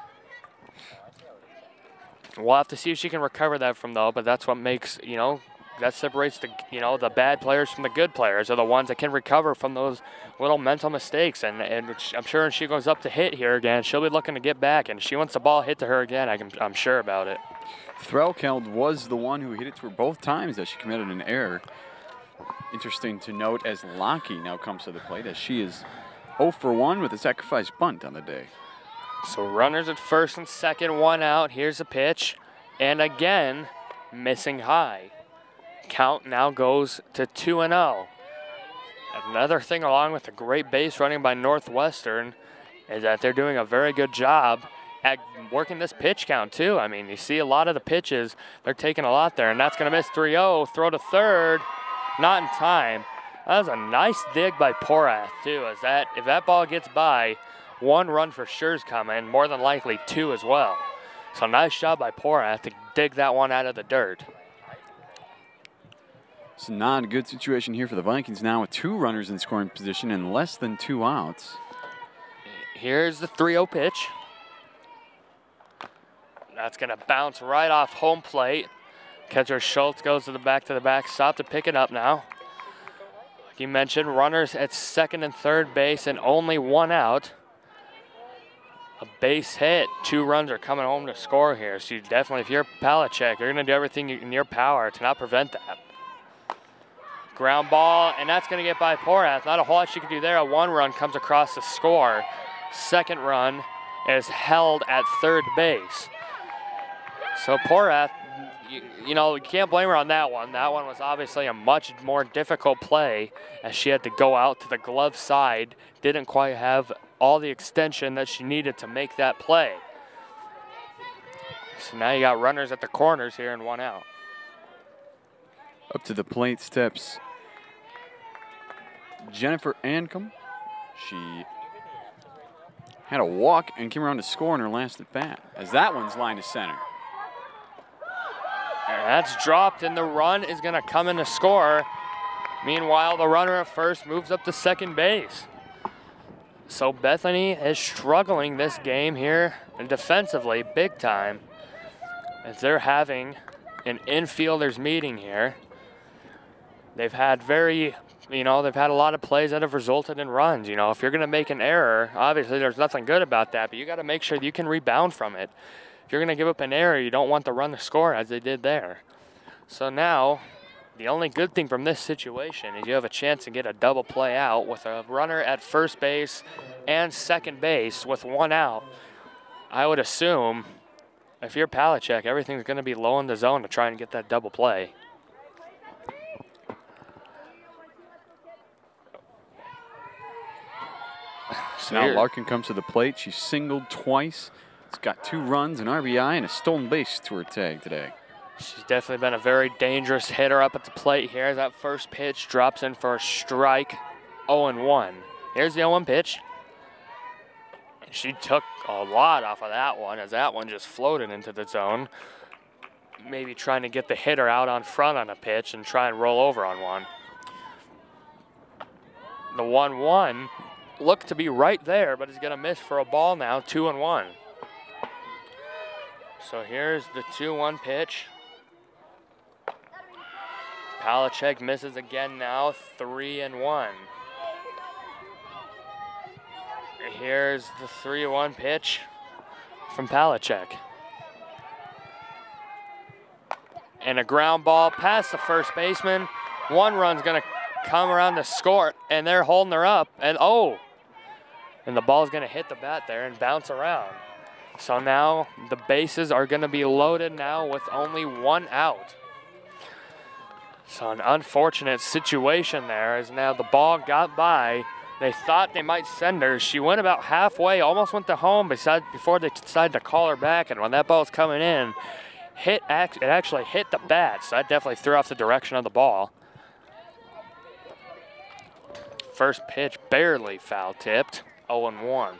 We'll have to see if she can recover that from though, but that's what makes, you know, that separates the, you know, the bad players from the good players, are the ones that can recover from those little mental mistakes. And, and I'm sure when she goes up to hit here again, she'll be looking to get back, and she wants the ball hit to her again. I can, I'm sure about it. Threlkeld was the one who hit it to her both times that she committed an error. Interesting to note as Lockey now comes to the plate, as she is oh for one with a sacrifice bunt on the day. So runners at first and second, one out. Here's a pitch, and again, missing high. Count now goes to two and oh. Another thing along with the great base running by Northwestern is that they're doing a very good job at working this pitch count too. I mean, you see a lot of the pitches, they're taking a lot there, and that's gonna miss three oh, throw to third, not in time. That was a nice dig by Porath too, as that, if that ball gets by, one run for sure is coming, more than likely two as well. So nice job by Porath to dig that one out of the dirt. It's not a good situation here for the Vikings now with two runners in scoring position and less than two outs. Here's the three oh pitch. That's going to bounce right off home plate. Catcher Schultz goes to the back to the backstop to pick it up now. Like you mentioned, runners at second and third base and only one out. A base hit, two runs are coming home to score here. So you definitely, if you're Palachek, you're going to do everything in your power to not prevent that. Ground ball, and that's going to get by Porath. Not a whole lot she can do there. A one run comes across the score. Second run is held at third base. So Porath, you, you know, you can't blame her on that one. That one was obviously a much more difficult play, as she had to go out to the glove side. Didn't quite have all the extension that she needed to make that play. So now you got runners at the corners here and one out. Up to the plate steps Jennifer Ancombe. She had a walk and came around to score in her last at bat, as that one's line to center. And that's dropped, and the run is going to come in to score. Meanwhile, the runner at first moves up to second base. So Bethany is struggling this game here and defensively big time, as they're having an infielders meeting here. They've had very, you know, they've had a lot of plays that have resulted in runs. You know, if you're going to make an error, obviously there's nothing good about that, but you got to make sure that you can rebound from it. If you're going to give up an error, you don't want the run to score as they did there. So now, the only good thing from this situation is you have a chance to get a double play out with a runner at first base and second base with one out. I would assume, if you're Palachek, everything's going to be low in the zone to try and get that double play. So now Larkin comes to the plate. She's singled twice. It's got two runs, an R B I, and a stolen base to her tag today. She's definitely been a very dangerous hitter up at the plate here. That first pitch drops in for a strike, oh and one. Here's the oh one pitch. She took a lot off of that one, as that one just floated into the zone. Maybe trying to get the hitter out on front on a pitch and try and roll over on one. The one one looked to be right there, but is going to miss for a ball now, two and one. So here's the two one pitch. Palachek misses again now, three and one. Here's the three one pitch from Palachek. And a ground ball past the first baseman. One run's going to come around to score, and they're holding her up. And oh, and the ball's going to hit the bat there and bounce around. So now the bases are going to be loaded now with only one out. So an unfortunate situation there as now the ball got by. They thought they might send her. She went about halfway, almost went to home beside, before they decided to call her back. And when that ball's coming in, hit it actually hit the bat. So that definitely threw off the direction of the ball. First pitch barely foul tipped, oh and one.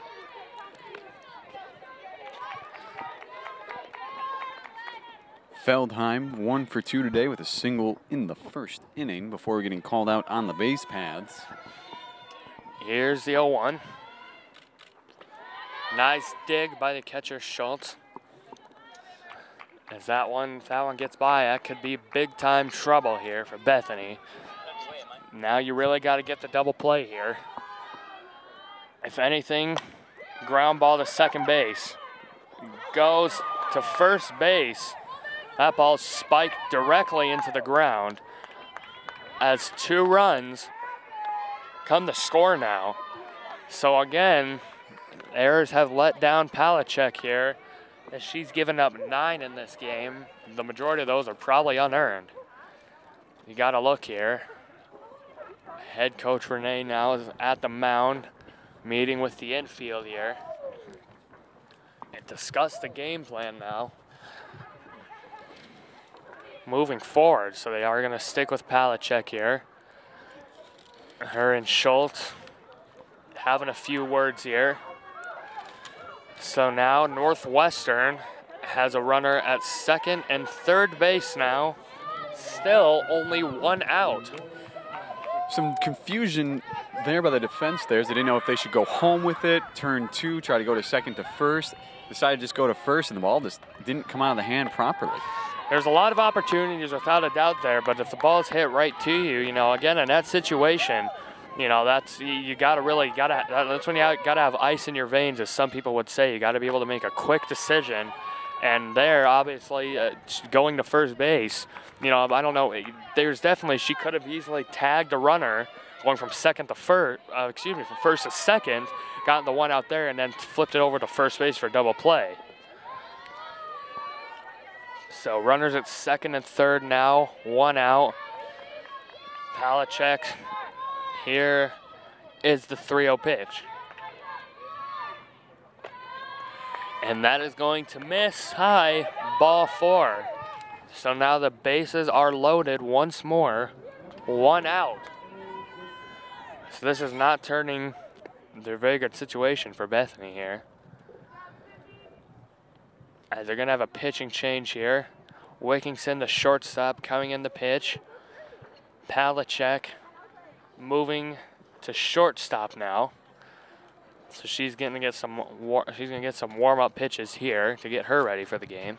Feldheim, one for two today with a single in the first inning before getting called out on the base paths. Here's the oh one. Nice dig by the catcher, Schultz. As that one, if that one gets by, that could be big time trouble here for Bethany. Now you really got to get the double play here. If anything, ground ball to second base. Goes to first base. That ball spiked directly into the ground as two runs come to score now. So again, errors have let down Palachek here as she's given up nine in this game. The majority of those are probably unearned. You got to look here. Head coach Renee now is at the mound meeting with the infield here and discuss the game plan now. Moving forward, so they are going to stick with Palachek here. Her and Schultz having a few words here. So now Northwestern has a runner at second and third base now. Still only one out. Some confusion there by the defense there as they didn't know if they should go home with it, turn two, try to go to second to first. Decided to just go to first, and the ball just didn't come out of the hand properly. There's a lot of opportunities without a doubt there, but if the ball's hit right to you, you know, again, in that situation, you know, that's, you, you got to really, got to, that's when you got to have ice in your veins, as some people would say. You got to be able to make a quick decision. And there, obviously, uh, going to first base, you know, I don't know, there's definitely, she could have easily tagged a runner going from second to first, uh, excuse me, from first to second, gotten the one out there, and then flipped it over to first base for double play. So runners at second and third now, one out. Palachek, here is the three oh pitch. And that is going to miss high, ball four. So now the bases are loaded once more, one out. So this is not turning the very good situation for Bethany here. As they're going to have a pitching change here. Wickinson, the shortstop, coming in the pitch. Palachek moving to shortstop now. So she's going to get some war she's going to get some warm-up pitches here to get her ready for the game.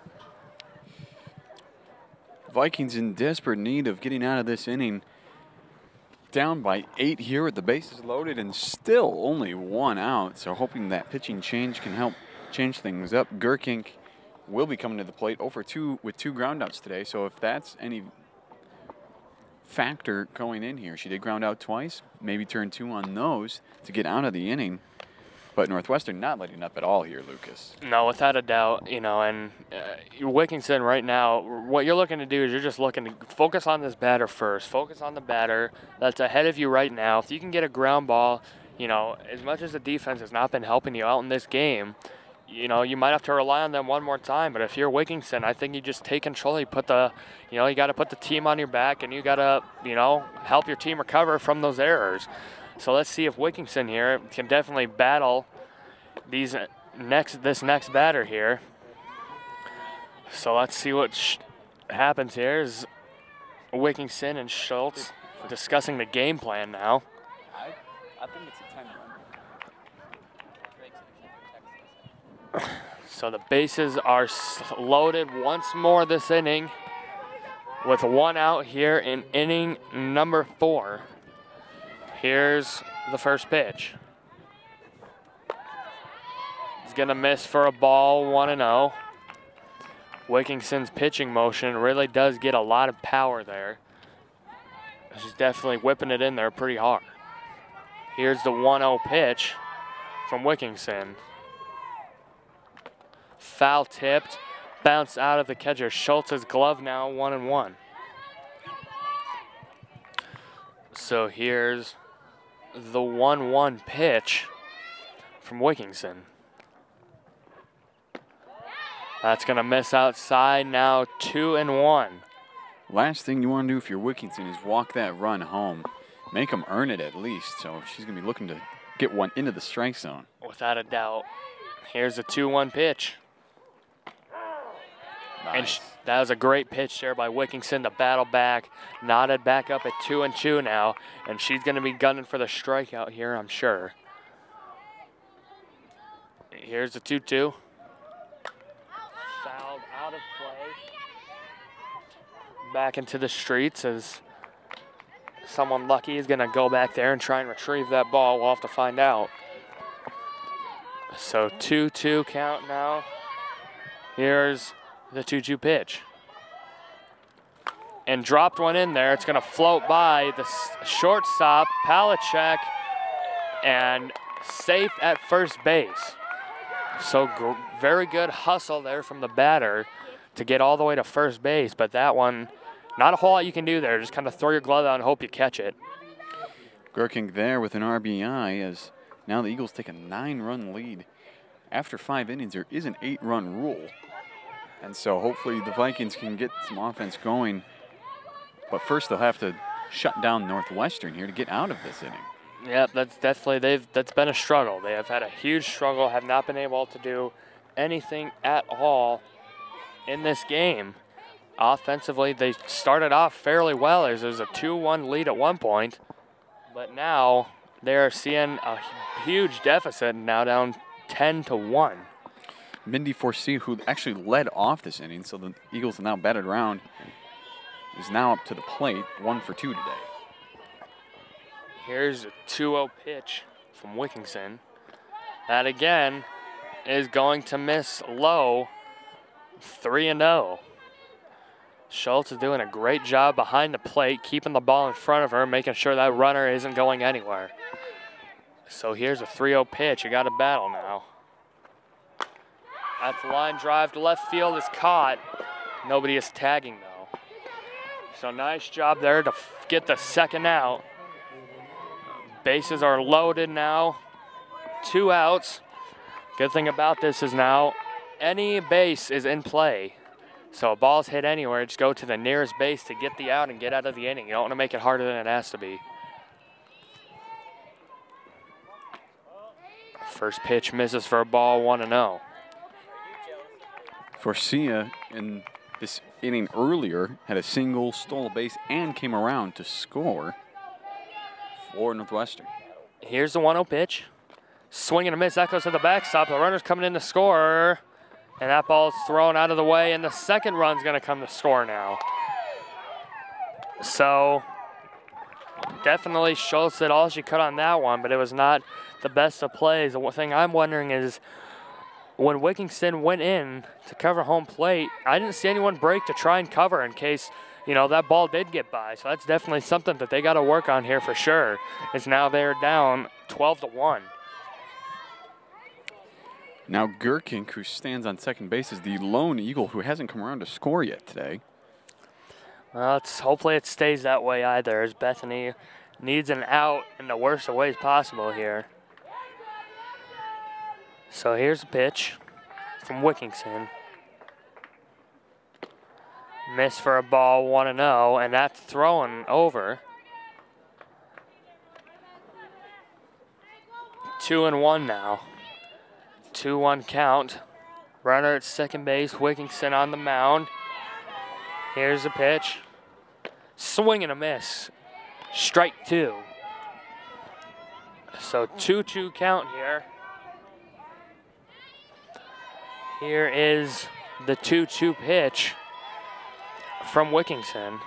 Vikings in desperate need of getting out of this inning. Down by eight here with the bases loaded and still only one out. So hoping that pitching change can help change things up. Gerkink will be coming to the plate oh for two with two groundouts today. So if that's any factor going in here, she did ground out twice, maybe turn two on those to get out of the inning. But Northwestern not letting up at all here, Lucas. No, without a doubt, you know, and uh, Wickinson right now, what you're looking to do is you're just looking to focus on this batter first. Focus on the batter that's ahead of you right now. If you can get a ground ball, you know, as much as the defense has not been helping you out in this game, you know, you might have to rely on them one more time. But if you're Wickinson, I think you just take control. You put the, you know, you got to put the team on your back, and you got to, you know, help your team recover from those errors. So let's see if Wickinson here can definitely battle these next this next batter here. So let's see what sh happens here. Is Wickinson and Schultz discussing the game plan now. I, I think it's a ten run. So the bases are loaded once more this inning with one out here in inning number four. Here's the first pitch. going to miss for a ball, one and oh. Wickingson's pitching motion really does get a lot of power there. She's definitely whipping it in there pretty hard. Here's the one oh pitch from Wickingson. Foul tipped, bounced out of the catcher Schultz's glove now, one and one. So here's the one one pitch from Wickingson. That's going to miss outside now, two and one. Last thing you want to do if you're Wickinson is walk that run home. Make them earn it at least. So she's going to be looking to get one into the strike zone. Without a doubt. Here's a two one pitch. Nice. And sh that was a great pitch there by Wickinson to battle back. Knotted back up at two and two now. And she's going to be gunning for the strikeout here, I'm sure. Here's the two two. Fouled out of play. Back into the streets as someone lucky is going to go back there and try and retrieve that ball. We'll have to find out. So two two count now. Here's the two two pitch. And dropped one in there. It's going to float by the shortstop, Palachek, and safe at first base. So very good hustle there from the batter to get all the way to first base, but that one, not a whole lot you can do there. Just kind of throw your glove out and hope you catch it. Gurking there with an R B I as now the Eagles take a nine-run lead. After five innings, there is an eight-run rule. And so hopefully the Vikings can get some offense going. But first they'll have to shut down Northwestern here to get out of this inning. Yep, that's definitely, they've, that's been a struggle. They have had a huge struggle, have not been able to do anything at all in this game. Offensively, they started off fairly well as there's a two one lead at one point. But now they're seeing a huge deficit, now down ten to one. Mindy Forsey, who actually led off this inning, so the Eagles have now batted around, is now up to the plate, one for two today. Here's a two oh pitch from Wickinson. That again is going to miss low, three and oh. Schultz is doing a great job behind the plate, keeping the ball in front of her, making sure that runner isn't going anywhere. So here's a three oh pitch. You got a battle now. That's the line drive to left field is caught. Nobody is tagging though. So nice job there to get the second out. Bases are loaded now. Two outs. Good thing about this is now any base is in play. So a ball's hit anywhere, just go to the nearest base to get the out and get out of the inning. You don't want to make it harder than it has to be. First pitch misses for a ball, one and oh. Forcia in this inning earlier had a single, stole a base, and came around to score for Northwestern. Here's the one oh pitch. Swing and a miss, echoes to the backstop. The runner's coming in to score. And that ball's thrown out of the way, and the second run's going to come to score now. So definitely Schultz did all she could on that one, but it was not the best of plays. The one thing I'm wondering is when Wickingston went in to cover home plate, I didn't see anyone break to try and cover in case, you know, that ball did get by. So that's definitely something that they got to work on here for sure. It's now they're down twelve to one. Now Gurkink, who stands on second base, is the lone Eagle who hasn't come around to score yet today. Well, it's, hopefully it stays that way either, as Bethany needs an out in the worst of ways possible here. So here's a pitch from Wickingston. Miss for a ball, one and oh, and that's thrown over. Two and one now. two one count. Runner at second base, Wickingston on the mound. Here's a pitch. Swing and a miss. Strike two. So two two count here. Here is the two two pitch from Wickingston.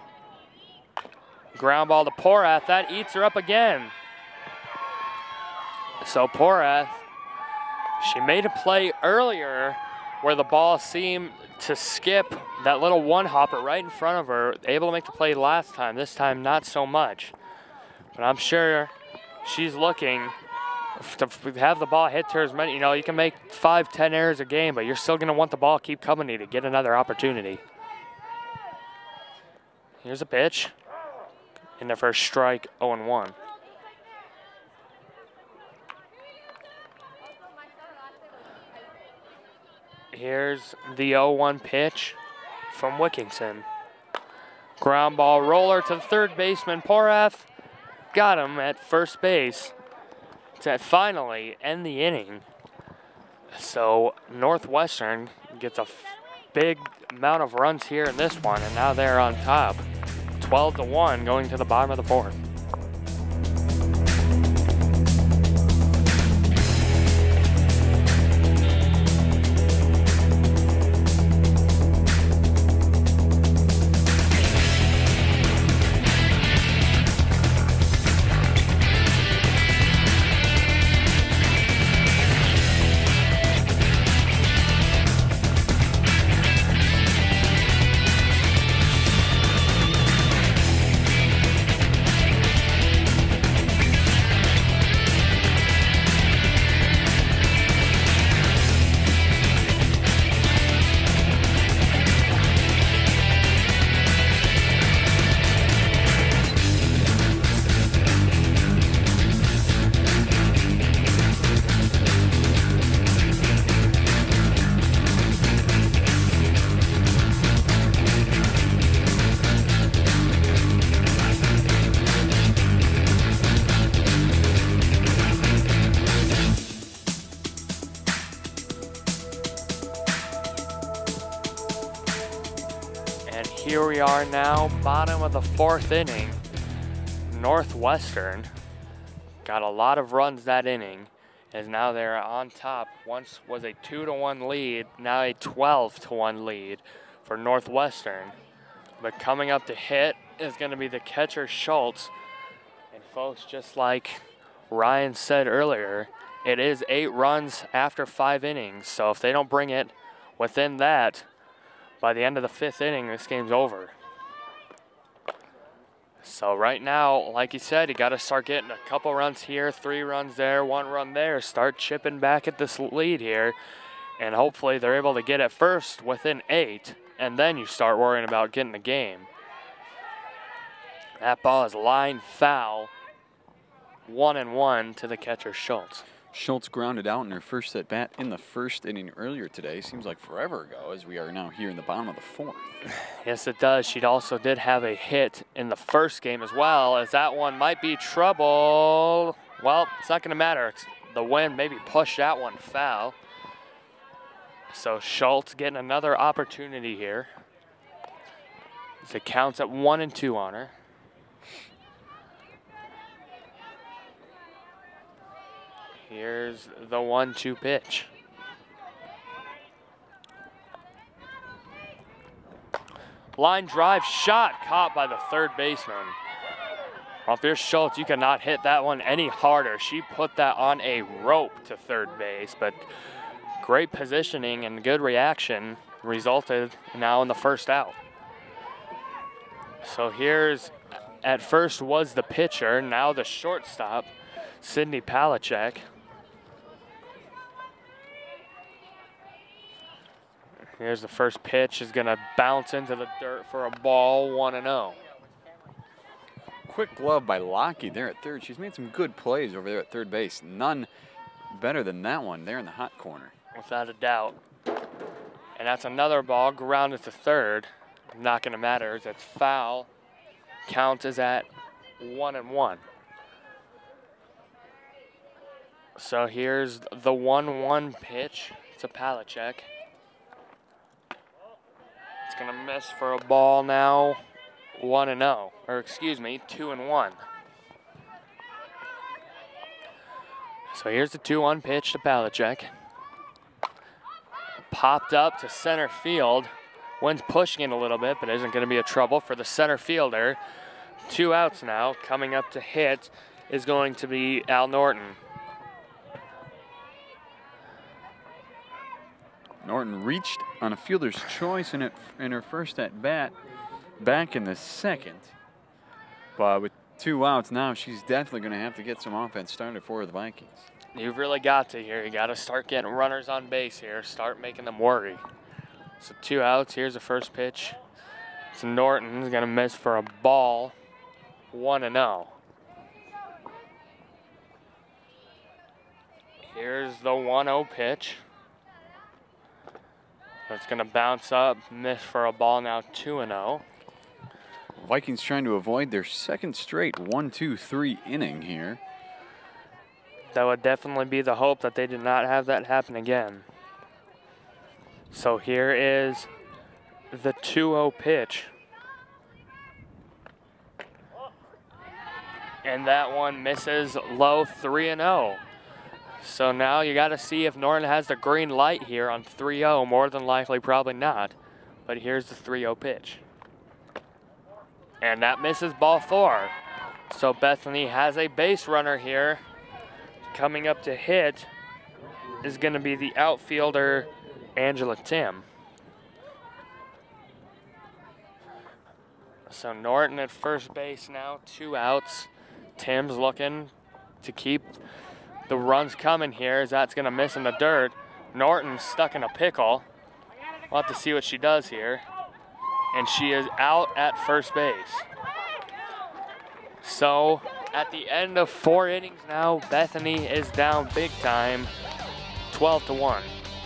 Ground ball to Porath. That eats her up again. So Porath She made a play earlier where the ball seemed to skip that little one hopper right in front of her, able to make the play last time. This time, not so much. But I'm sure she's looking to have the ball hit to her as many. You know, you can make five, ten errors a game, but you're still going to want the ball to keep coming to you to get another opportunity. Here's a pitch. In the first strike, oh and one. Here's the oh one pitch from Wickinson. Ground ball roller to the third baseman. Porath got him at first base to finally end the inning. So Northwestern gets a big amount of runs here in this one, and now they're on top. twelve to one going to the bottom of the fourth. Here we are now, bottom of the fourth inning. Northwestern got a lot of runs that inning, as now they're on top. Once was a two to one lead, now a twelve to one lead for Northwestern. But coming up to hit is going to be the catcher Schultz. And folks, just like Ryan said earlier, it is eight runs after five innings. So if they don't bring it within that, by the end of the fifth inning, this game's over. So right now, like you said, you got to start getting a couple runs here, three runs there, one run there. Start chipping back at this lead here, and hopefully they're able to get it first within eight, and then you start worrying about getting the game. That ball is line foul, one and one to the catcher Schultz. Schultz grounded out in her first at bat in the first inning earlier today. Seems like forever ago, as we are now here in the bottom of the fourth. Yes, it does. She also did have a hit in the first game as well, as that one might be trouble. Well, it's not going to matter. It's the wind maybe pushed that one foul. So Schultz getting another opportunity here. As it counts at one and two on her. Here's the one two pitch. Line drive shot caught by the third baseman. Well, if you're Schultz, you cannot hit that one any harder. She put that on a rope to third base, but great positioning and good reaction resulted now in the first out. So here's, at first was the pitcher, now the shortstop, Sydney Palachek. Here's the first pitch, is gonna bounce into the dirt for a ball, one and oh. Quick glove by Lockie there at third. She's made some good plays over there at third base. None better than that one there in the hot corner. Without a doubt. And that's another ball grounded to third. Not gonna matter, it's foul. Count is at one and one. So here's the one one pitch to Palachek. It's gonna miss for a ball now, one and oh, or excuse me, two and one. So here's the two one pitch to Palachek. Popped up to center field. Wind's pushing it a little bit, but isn't gonna be a trouble for the center fielder. Two outs now. Coming up to hit is going to be Al Norton. Norton reached on a fielder's choice in, it, in her first at bat, back in the second. But with two outs now, she's definitely going to have to get some offense started for the Vikings. You've really got to here. You got to start getting runners on base here. Start making them worry. So two outs. Here's the first pitch. It's Norton. He's going to miss for a ball. one and oh. Here's the one oh pitch. That's going to bounce up, miss for a ball, now two and oh. Vikings trying to avoid their second straight one two three inning here. That would definitely be the hope that they did not have that happen again. So here is the two oh pitch. And that one misses low, three and oh. So now you got to see if Norton has the green light here on three oh. More than likely, probably not. But here's the three oh pitch. And that misses ball four. So Bethany has a base runner here. Coming up to hit is going to be the outfielder, Angela Tim. So Norton at first base now, two outs. Tim's looking to keep the runs coming here, as that's going to miss in the dirt. Norton's stuck in a pickle. We'll have to see what she does here. And she is out at first base. So at the end of four innings now, Bethany is down big time, twelve to one.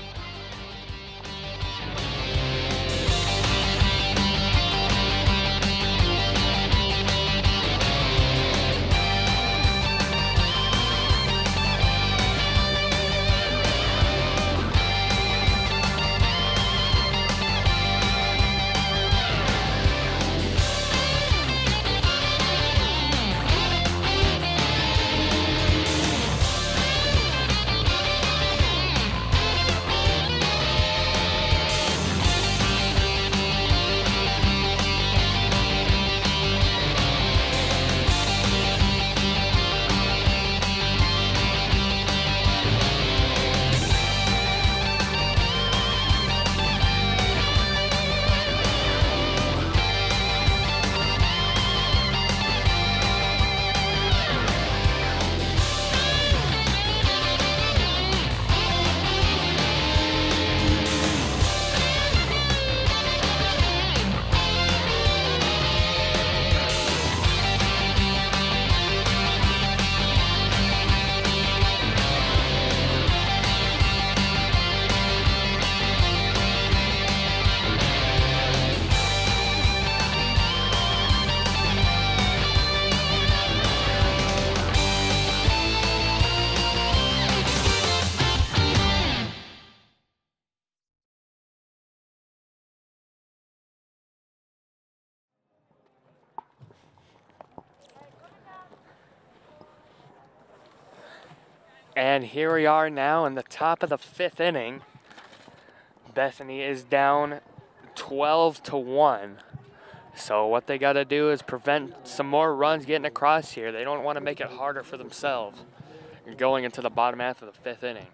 And here we are now in the top of the fifth inning. Bethany is down twelve to one. So what they got to do is prevent some more runs getting across here. They don't want to make it harder for themselves going into the bottom half of the fifth inning.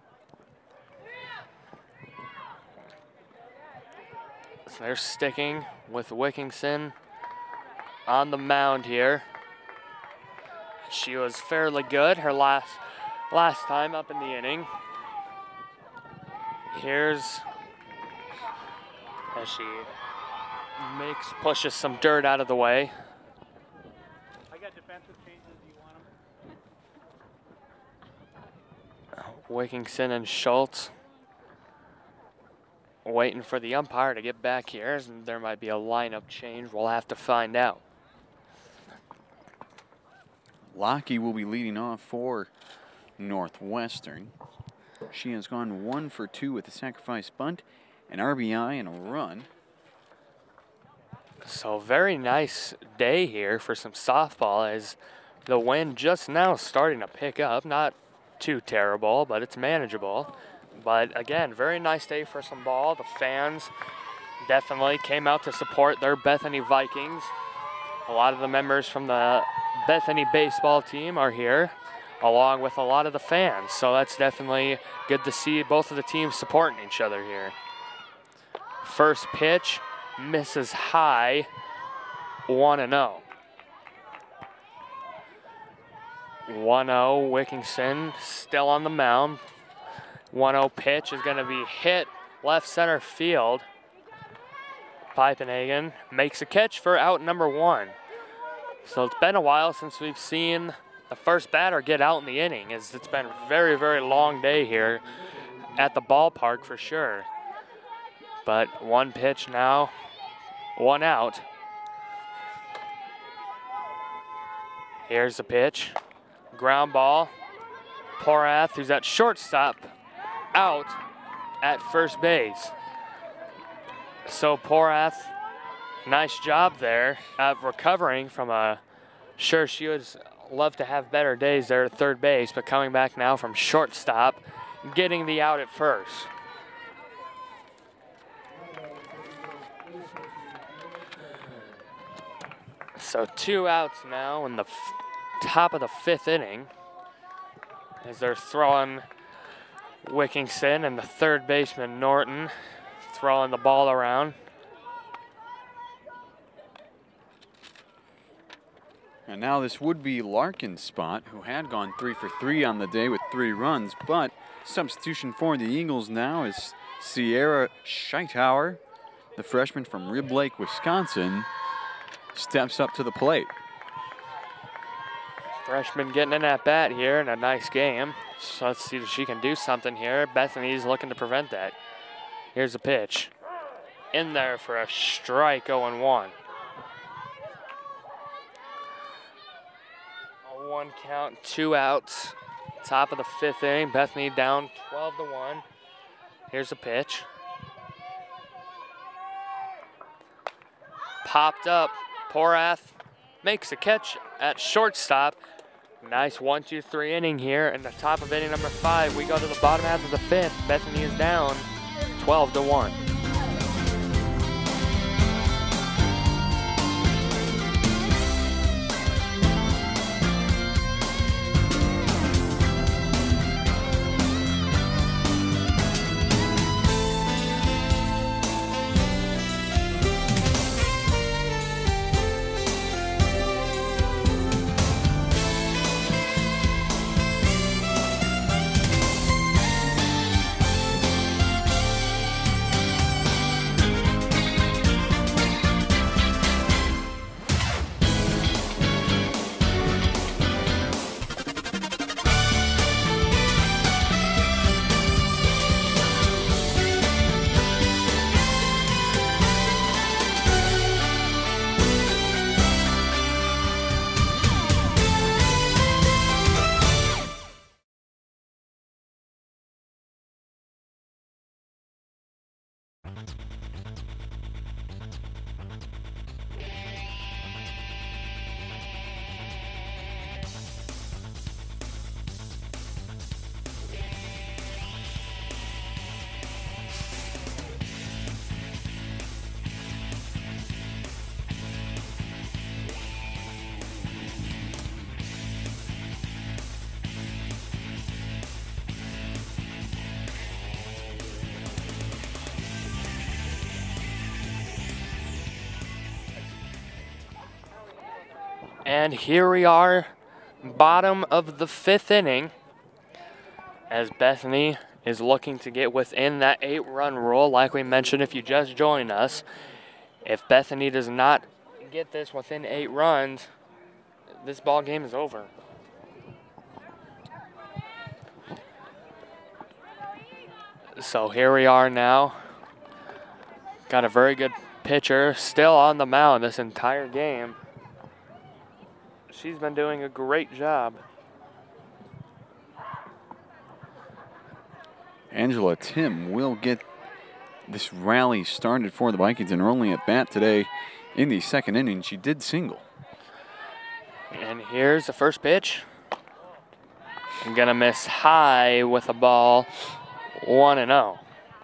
So they're sticking with Wickinson on the mound here. She was fairly good her last last time up in the inning. Here's as she makes pushes some dirt out of the way. I got defensive changes. Do you want them? Wickinson and Schultz waiting for the umpire to get back here. There might be a lineup change. We'll have to find out. Lockie will be leading off for Northwestern. She has gone one for two with a sacrifice bunt, an R B I, and a run. So very nice day here for some softball, as the wind just now starting to pick up. Not too terrible, but it's manageable. But again, very nice day for some ball. The fans definitely came out to support their Bethany Vikings. A lot of the members from the Bethany baseball team are here. along with a lot of the fans. So that's definitely good to see both of the teams supporting each other here. First pitch misses high, one and oh. one oh, Wickinson still on the mound. one oh pitch is going to be hit left center field. Piepenhagen makes a catch for out number one. So it's been a while since we've seen the first batter get out in the inning, as it's been a very, very long day here at the ballpark for sure. But one pitch now, one out. Here's the pitch. Ground ball. Porath, who's at shortstop, out at first base. So Porath, nice job there at recovering from a, sure she would love to have better days there at third base, but coming back now from shortstop, getting the out at first. So two outs now in the f top of the fifth inning as they're throwing Wickinson and the third baseman Norton throwing the ball around. And now this would be Larkin's spot, who had gone three for three on the day with three runs, but substitution for the Eagles now is Sierra Scheithauer, the freshman from Rib Lake, Wisconsin, steps up to the plate. Freshman getting an at-bat here in a nice game. So let's see if she can do something here. Bethany's looking to prevent that. Here's a pitch. In there for a strike, oh and one. A one count, two outs. Top of the fifth inning. Bethany down twelve to one. Here's a pitch. Popped up. Porath makes a catch at shortstop. Nice one, two, three inning here. In the top of inning number five, we go to the bottom half of the fifth. Bethany is down twelve to one. And here we are, bottom of the fifth inning, as Bethany is looking to get within that eight-run rule. Like we mentioned, if you just joined us, if Bethany does not get this within eight runs, this ball game is over. So here we are now. Got a very good pitcher still on the mound this entire game. She's been doing a great job. Angela Tim will get this rally started for the Vikings, and her only at bat today in the second inning. She did single. And here's the first pitch. I'm gonna miss high with a ball, one and oh.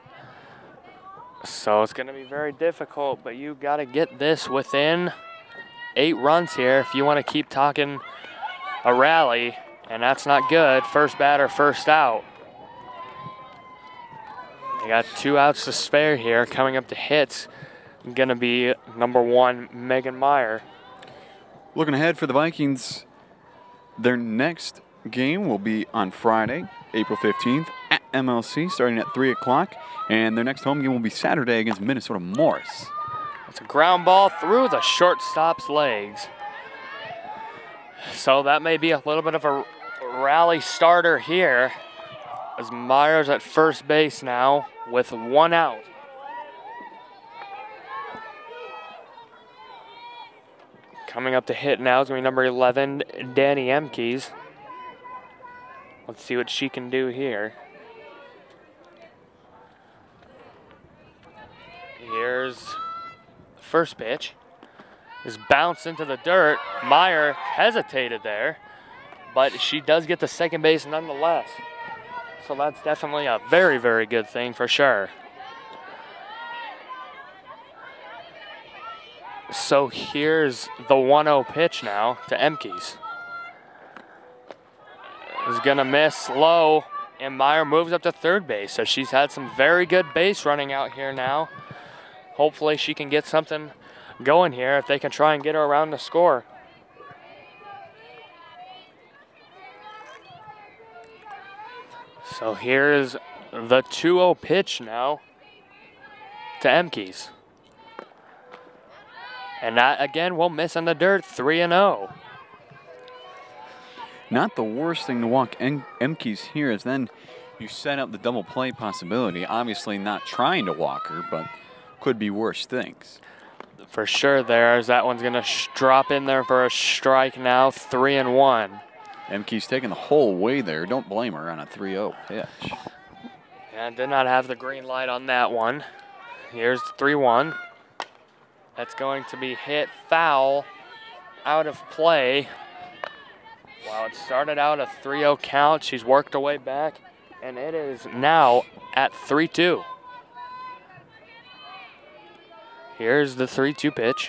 So it's gonna be very difficult, but you gotta get this within eight runs here if you want to keep talking a rally And that's not good. First batter, first out. They got two outs to spare here. Coming up to hit, going to be number one, Megan Meyer. Looking ahead for the Vikings, their next game will be on Friday, April fifteenth, at M L C, starting at three o'clock. And their next home game will be Saturday against Minnesota Morris. It's a ground ball through the shortstop's legs. So that may be a little bit of a rally starter here, as Myers at first base now with one out. Coming up to hit now is going to be number eleven, Danny Emkes. Let's see what she can do here. Here's the first pitch. Is bounced into the dirt. Meyer hesitated there, but she does get the second base nonetheless. So that's definitely a very, very good thing for sure. So here's the one oh pitch now to Emkes. Is gonna miss low, and Meyer moves up to third base. So she's had some very good base running out here now. Hopefully she can get something going here if they can try and get her around the score. So here's the two oh pitch now to Emkes. And that again will miss in the dirt, three and oh. Not the worst thing to walk em Emkes here, is then you set up the double play possibility. Obviously not trying to walk her, but could be worse things. For sure there, as that one's gonna drop in there for a strike now, three and one. Emkes taking the whole way there. Don't blame her on a three oh pitch. Yeah, did not have the green light on that one. Here's three one. That's going to be hit foul, out of play. Wow, it started out a three oh count. She's worked her way back, and it is now at three two. Here's the three two pitch.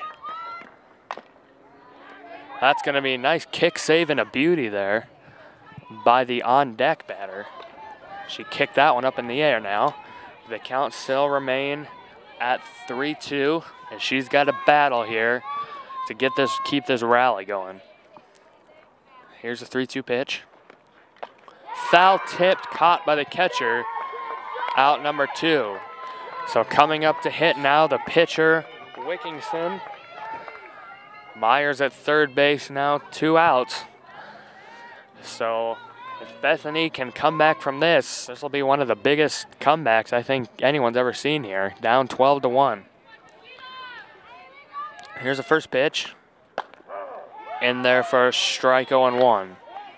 That's going to be a nice kick save and a beauty there by the on-deck batter. She kicked that one up in the air now. The count still remain at three two, and she's got a battle here to get this, keep this rally going. Here's the three two pitch. Foul tipped, caught by the catcher, out number two. So coming up to hit now, the pitcher, Wickinson. Myers at third base now, two outs. So if Bethany can come back from this, this will be one of the biggest comebacks I think anyone's ever seen here. Down twelve to one. Here's the first pitch. In there for a strike, oh and one.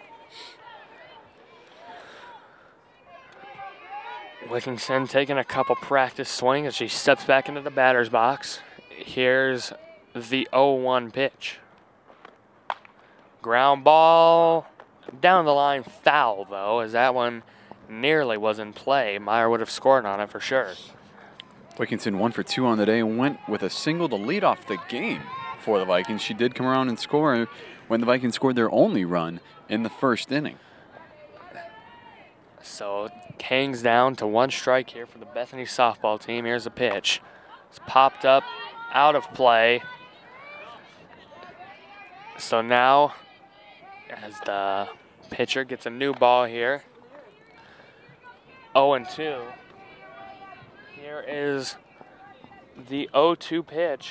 Wickinson taking a couple practice swings as she steps back into the batter's box. Here's the oh one pitch. Ground ball down the line, foul though, as that one nearly was in play. Meyer would have scored on it for sure. Wickinson one for two on the day and went with a single to lead off the game for the Vikings. She did come around and score when the Vikings scored their only run in the first inning. So it hangs down to one strike here for the Bethany softball team. Here's the pitch. It's popped up, out of play. So now, as the pitcher gets a new ball here, oh and two. Here is the oh two pitch,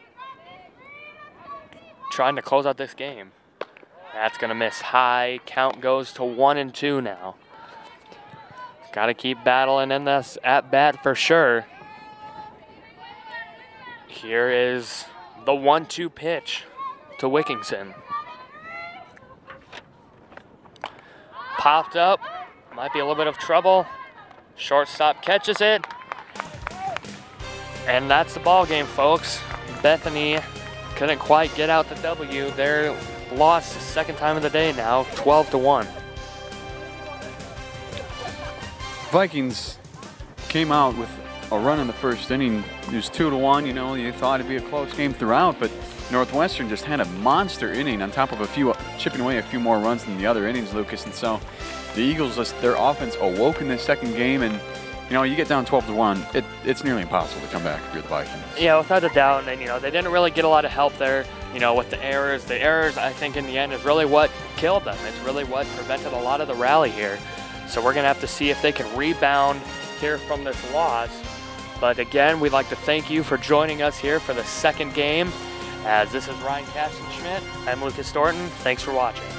trying to close out this game. That's gonna miss high. Count goes to one and two now. Got to keep battling in this at bat for sure. Here is the one two pitch to Wickinson. Popped up, might be a little bit of trouble. Shortstop catches it. And that's the ball game, folks. Bethany couldn't quite get out the W. They're lost the second time of the day now, twelve to one. Vikings came out with a run in the first inning. It was two to one. You know, you thought it'd be a close game throughout, but Northwestern just had a monster inning on top of a few, chipping away a few more runs than the other innings, Lucas. And so the Eagles, just, their offense awoke in this second game, and you know, you get down twelve to one, it, it's nearly impossible to come back if you're the Vikings. Yeah, without a doubt. And, you know, they didn't really get a lot of help there, you know, with the errors. The errors, I think, in the end is really what killed them. It's really what prevented a lot of the rally here. So we're going to have to see if they can rebound here from this loss. But again, we'd like to thank you for joining us here for the second game. As this is Ryan Kastenschmidt, I'm Lucas Thornton. Thanks for watching.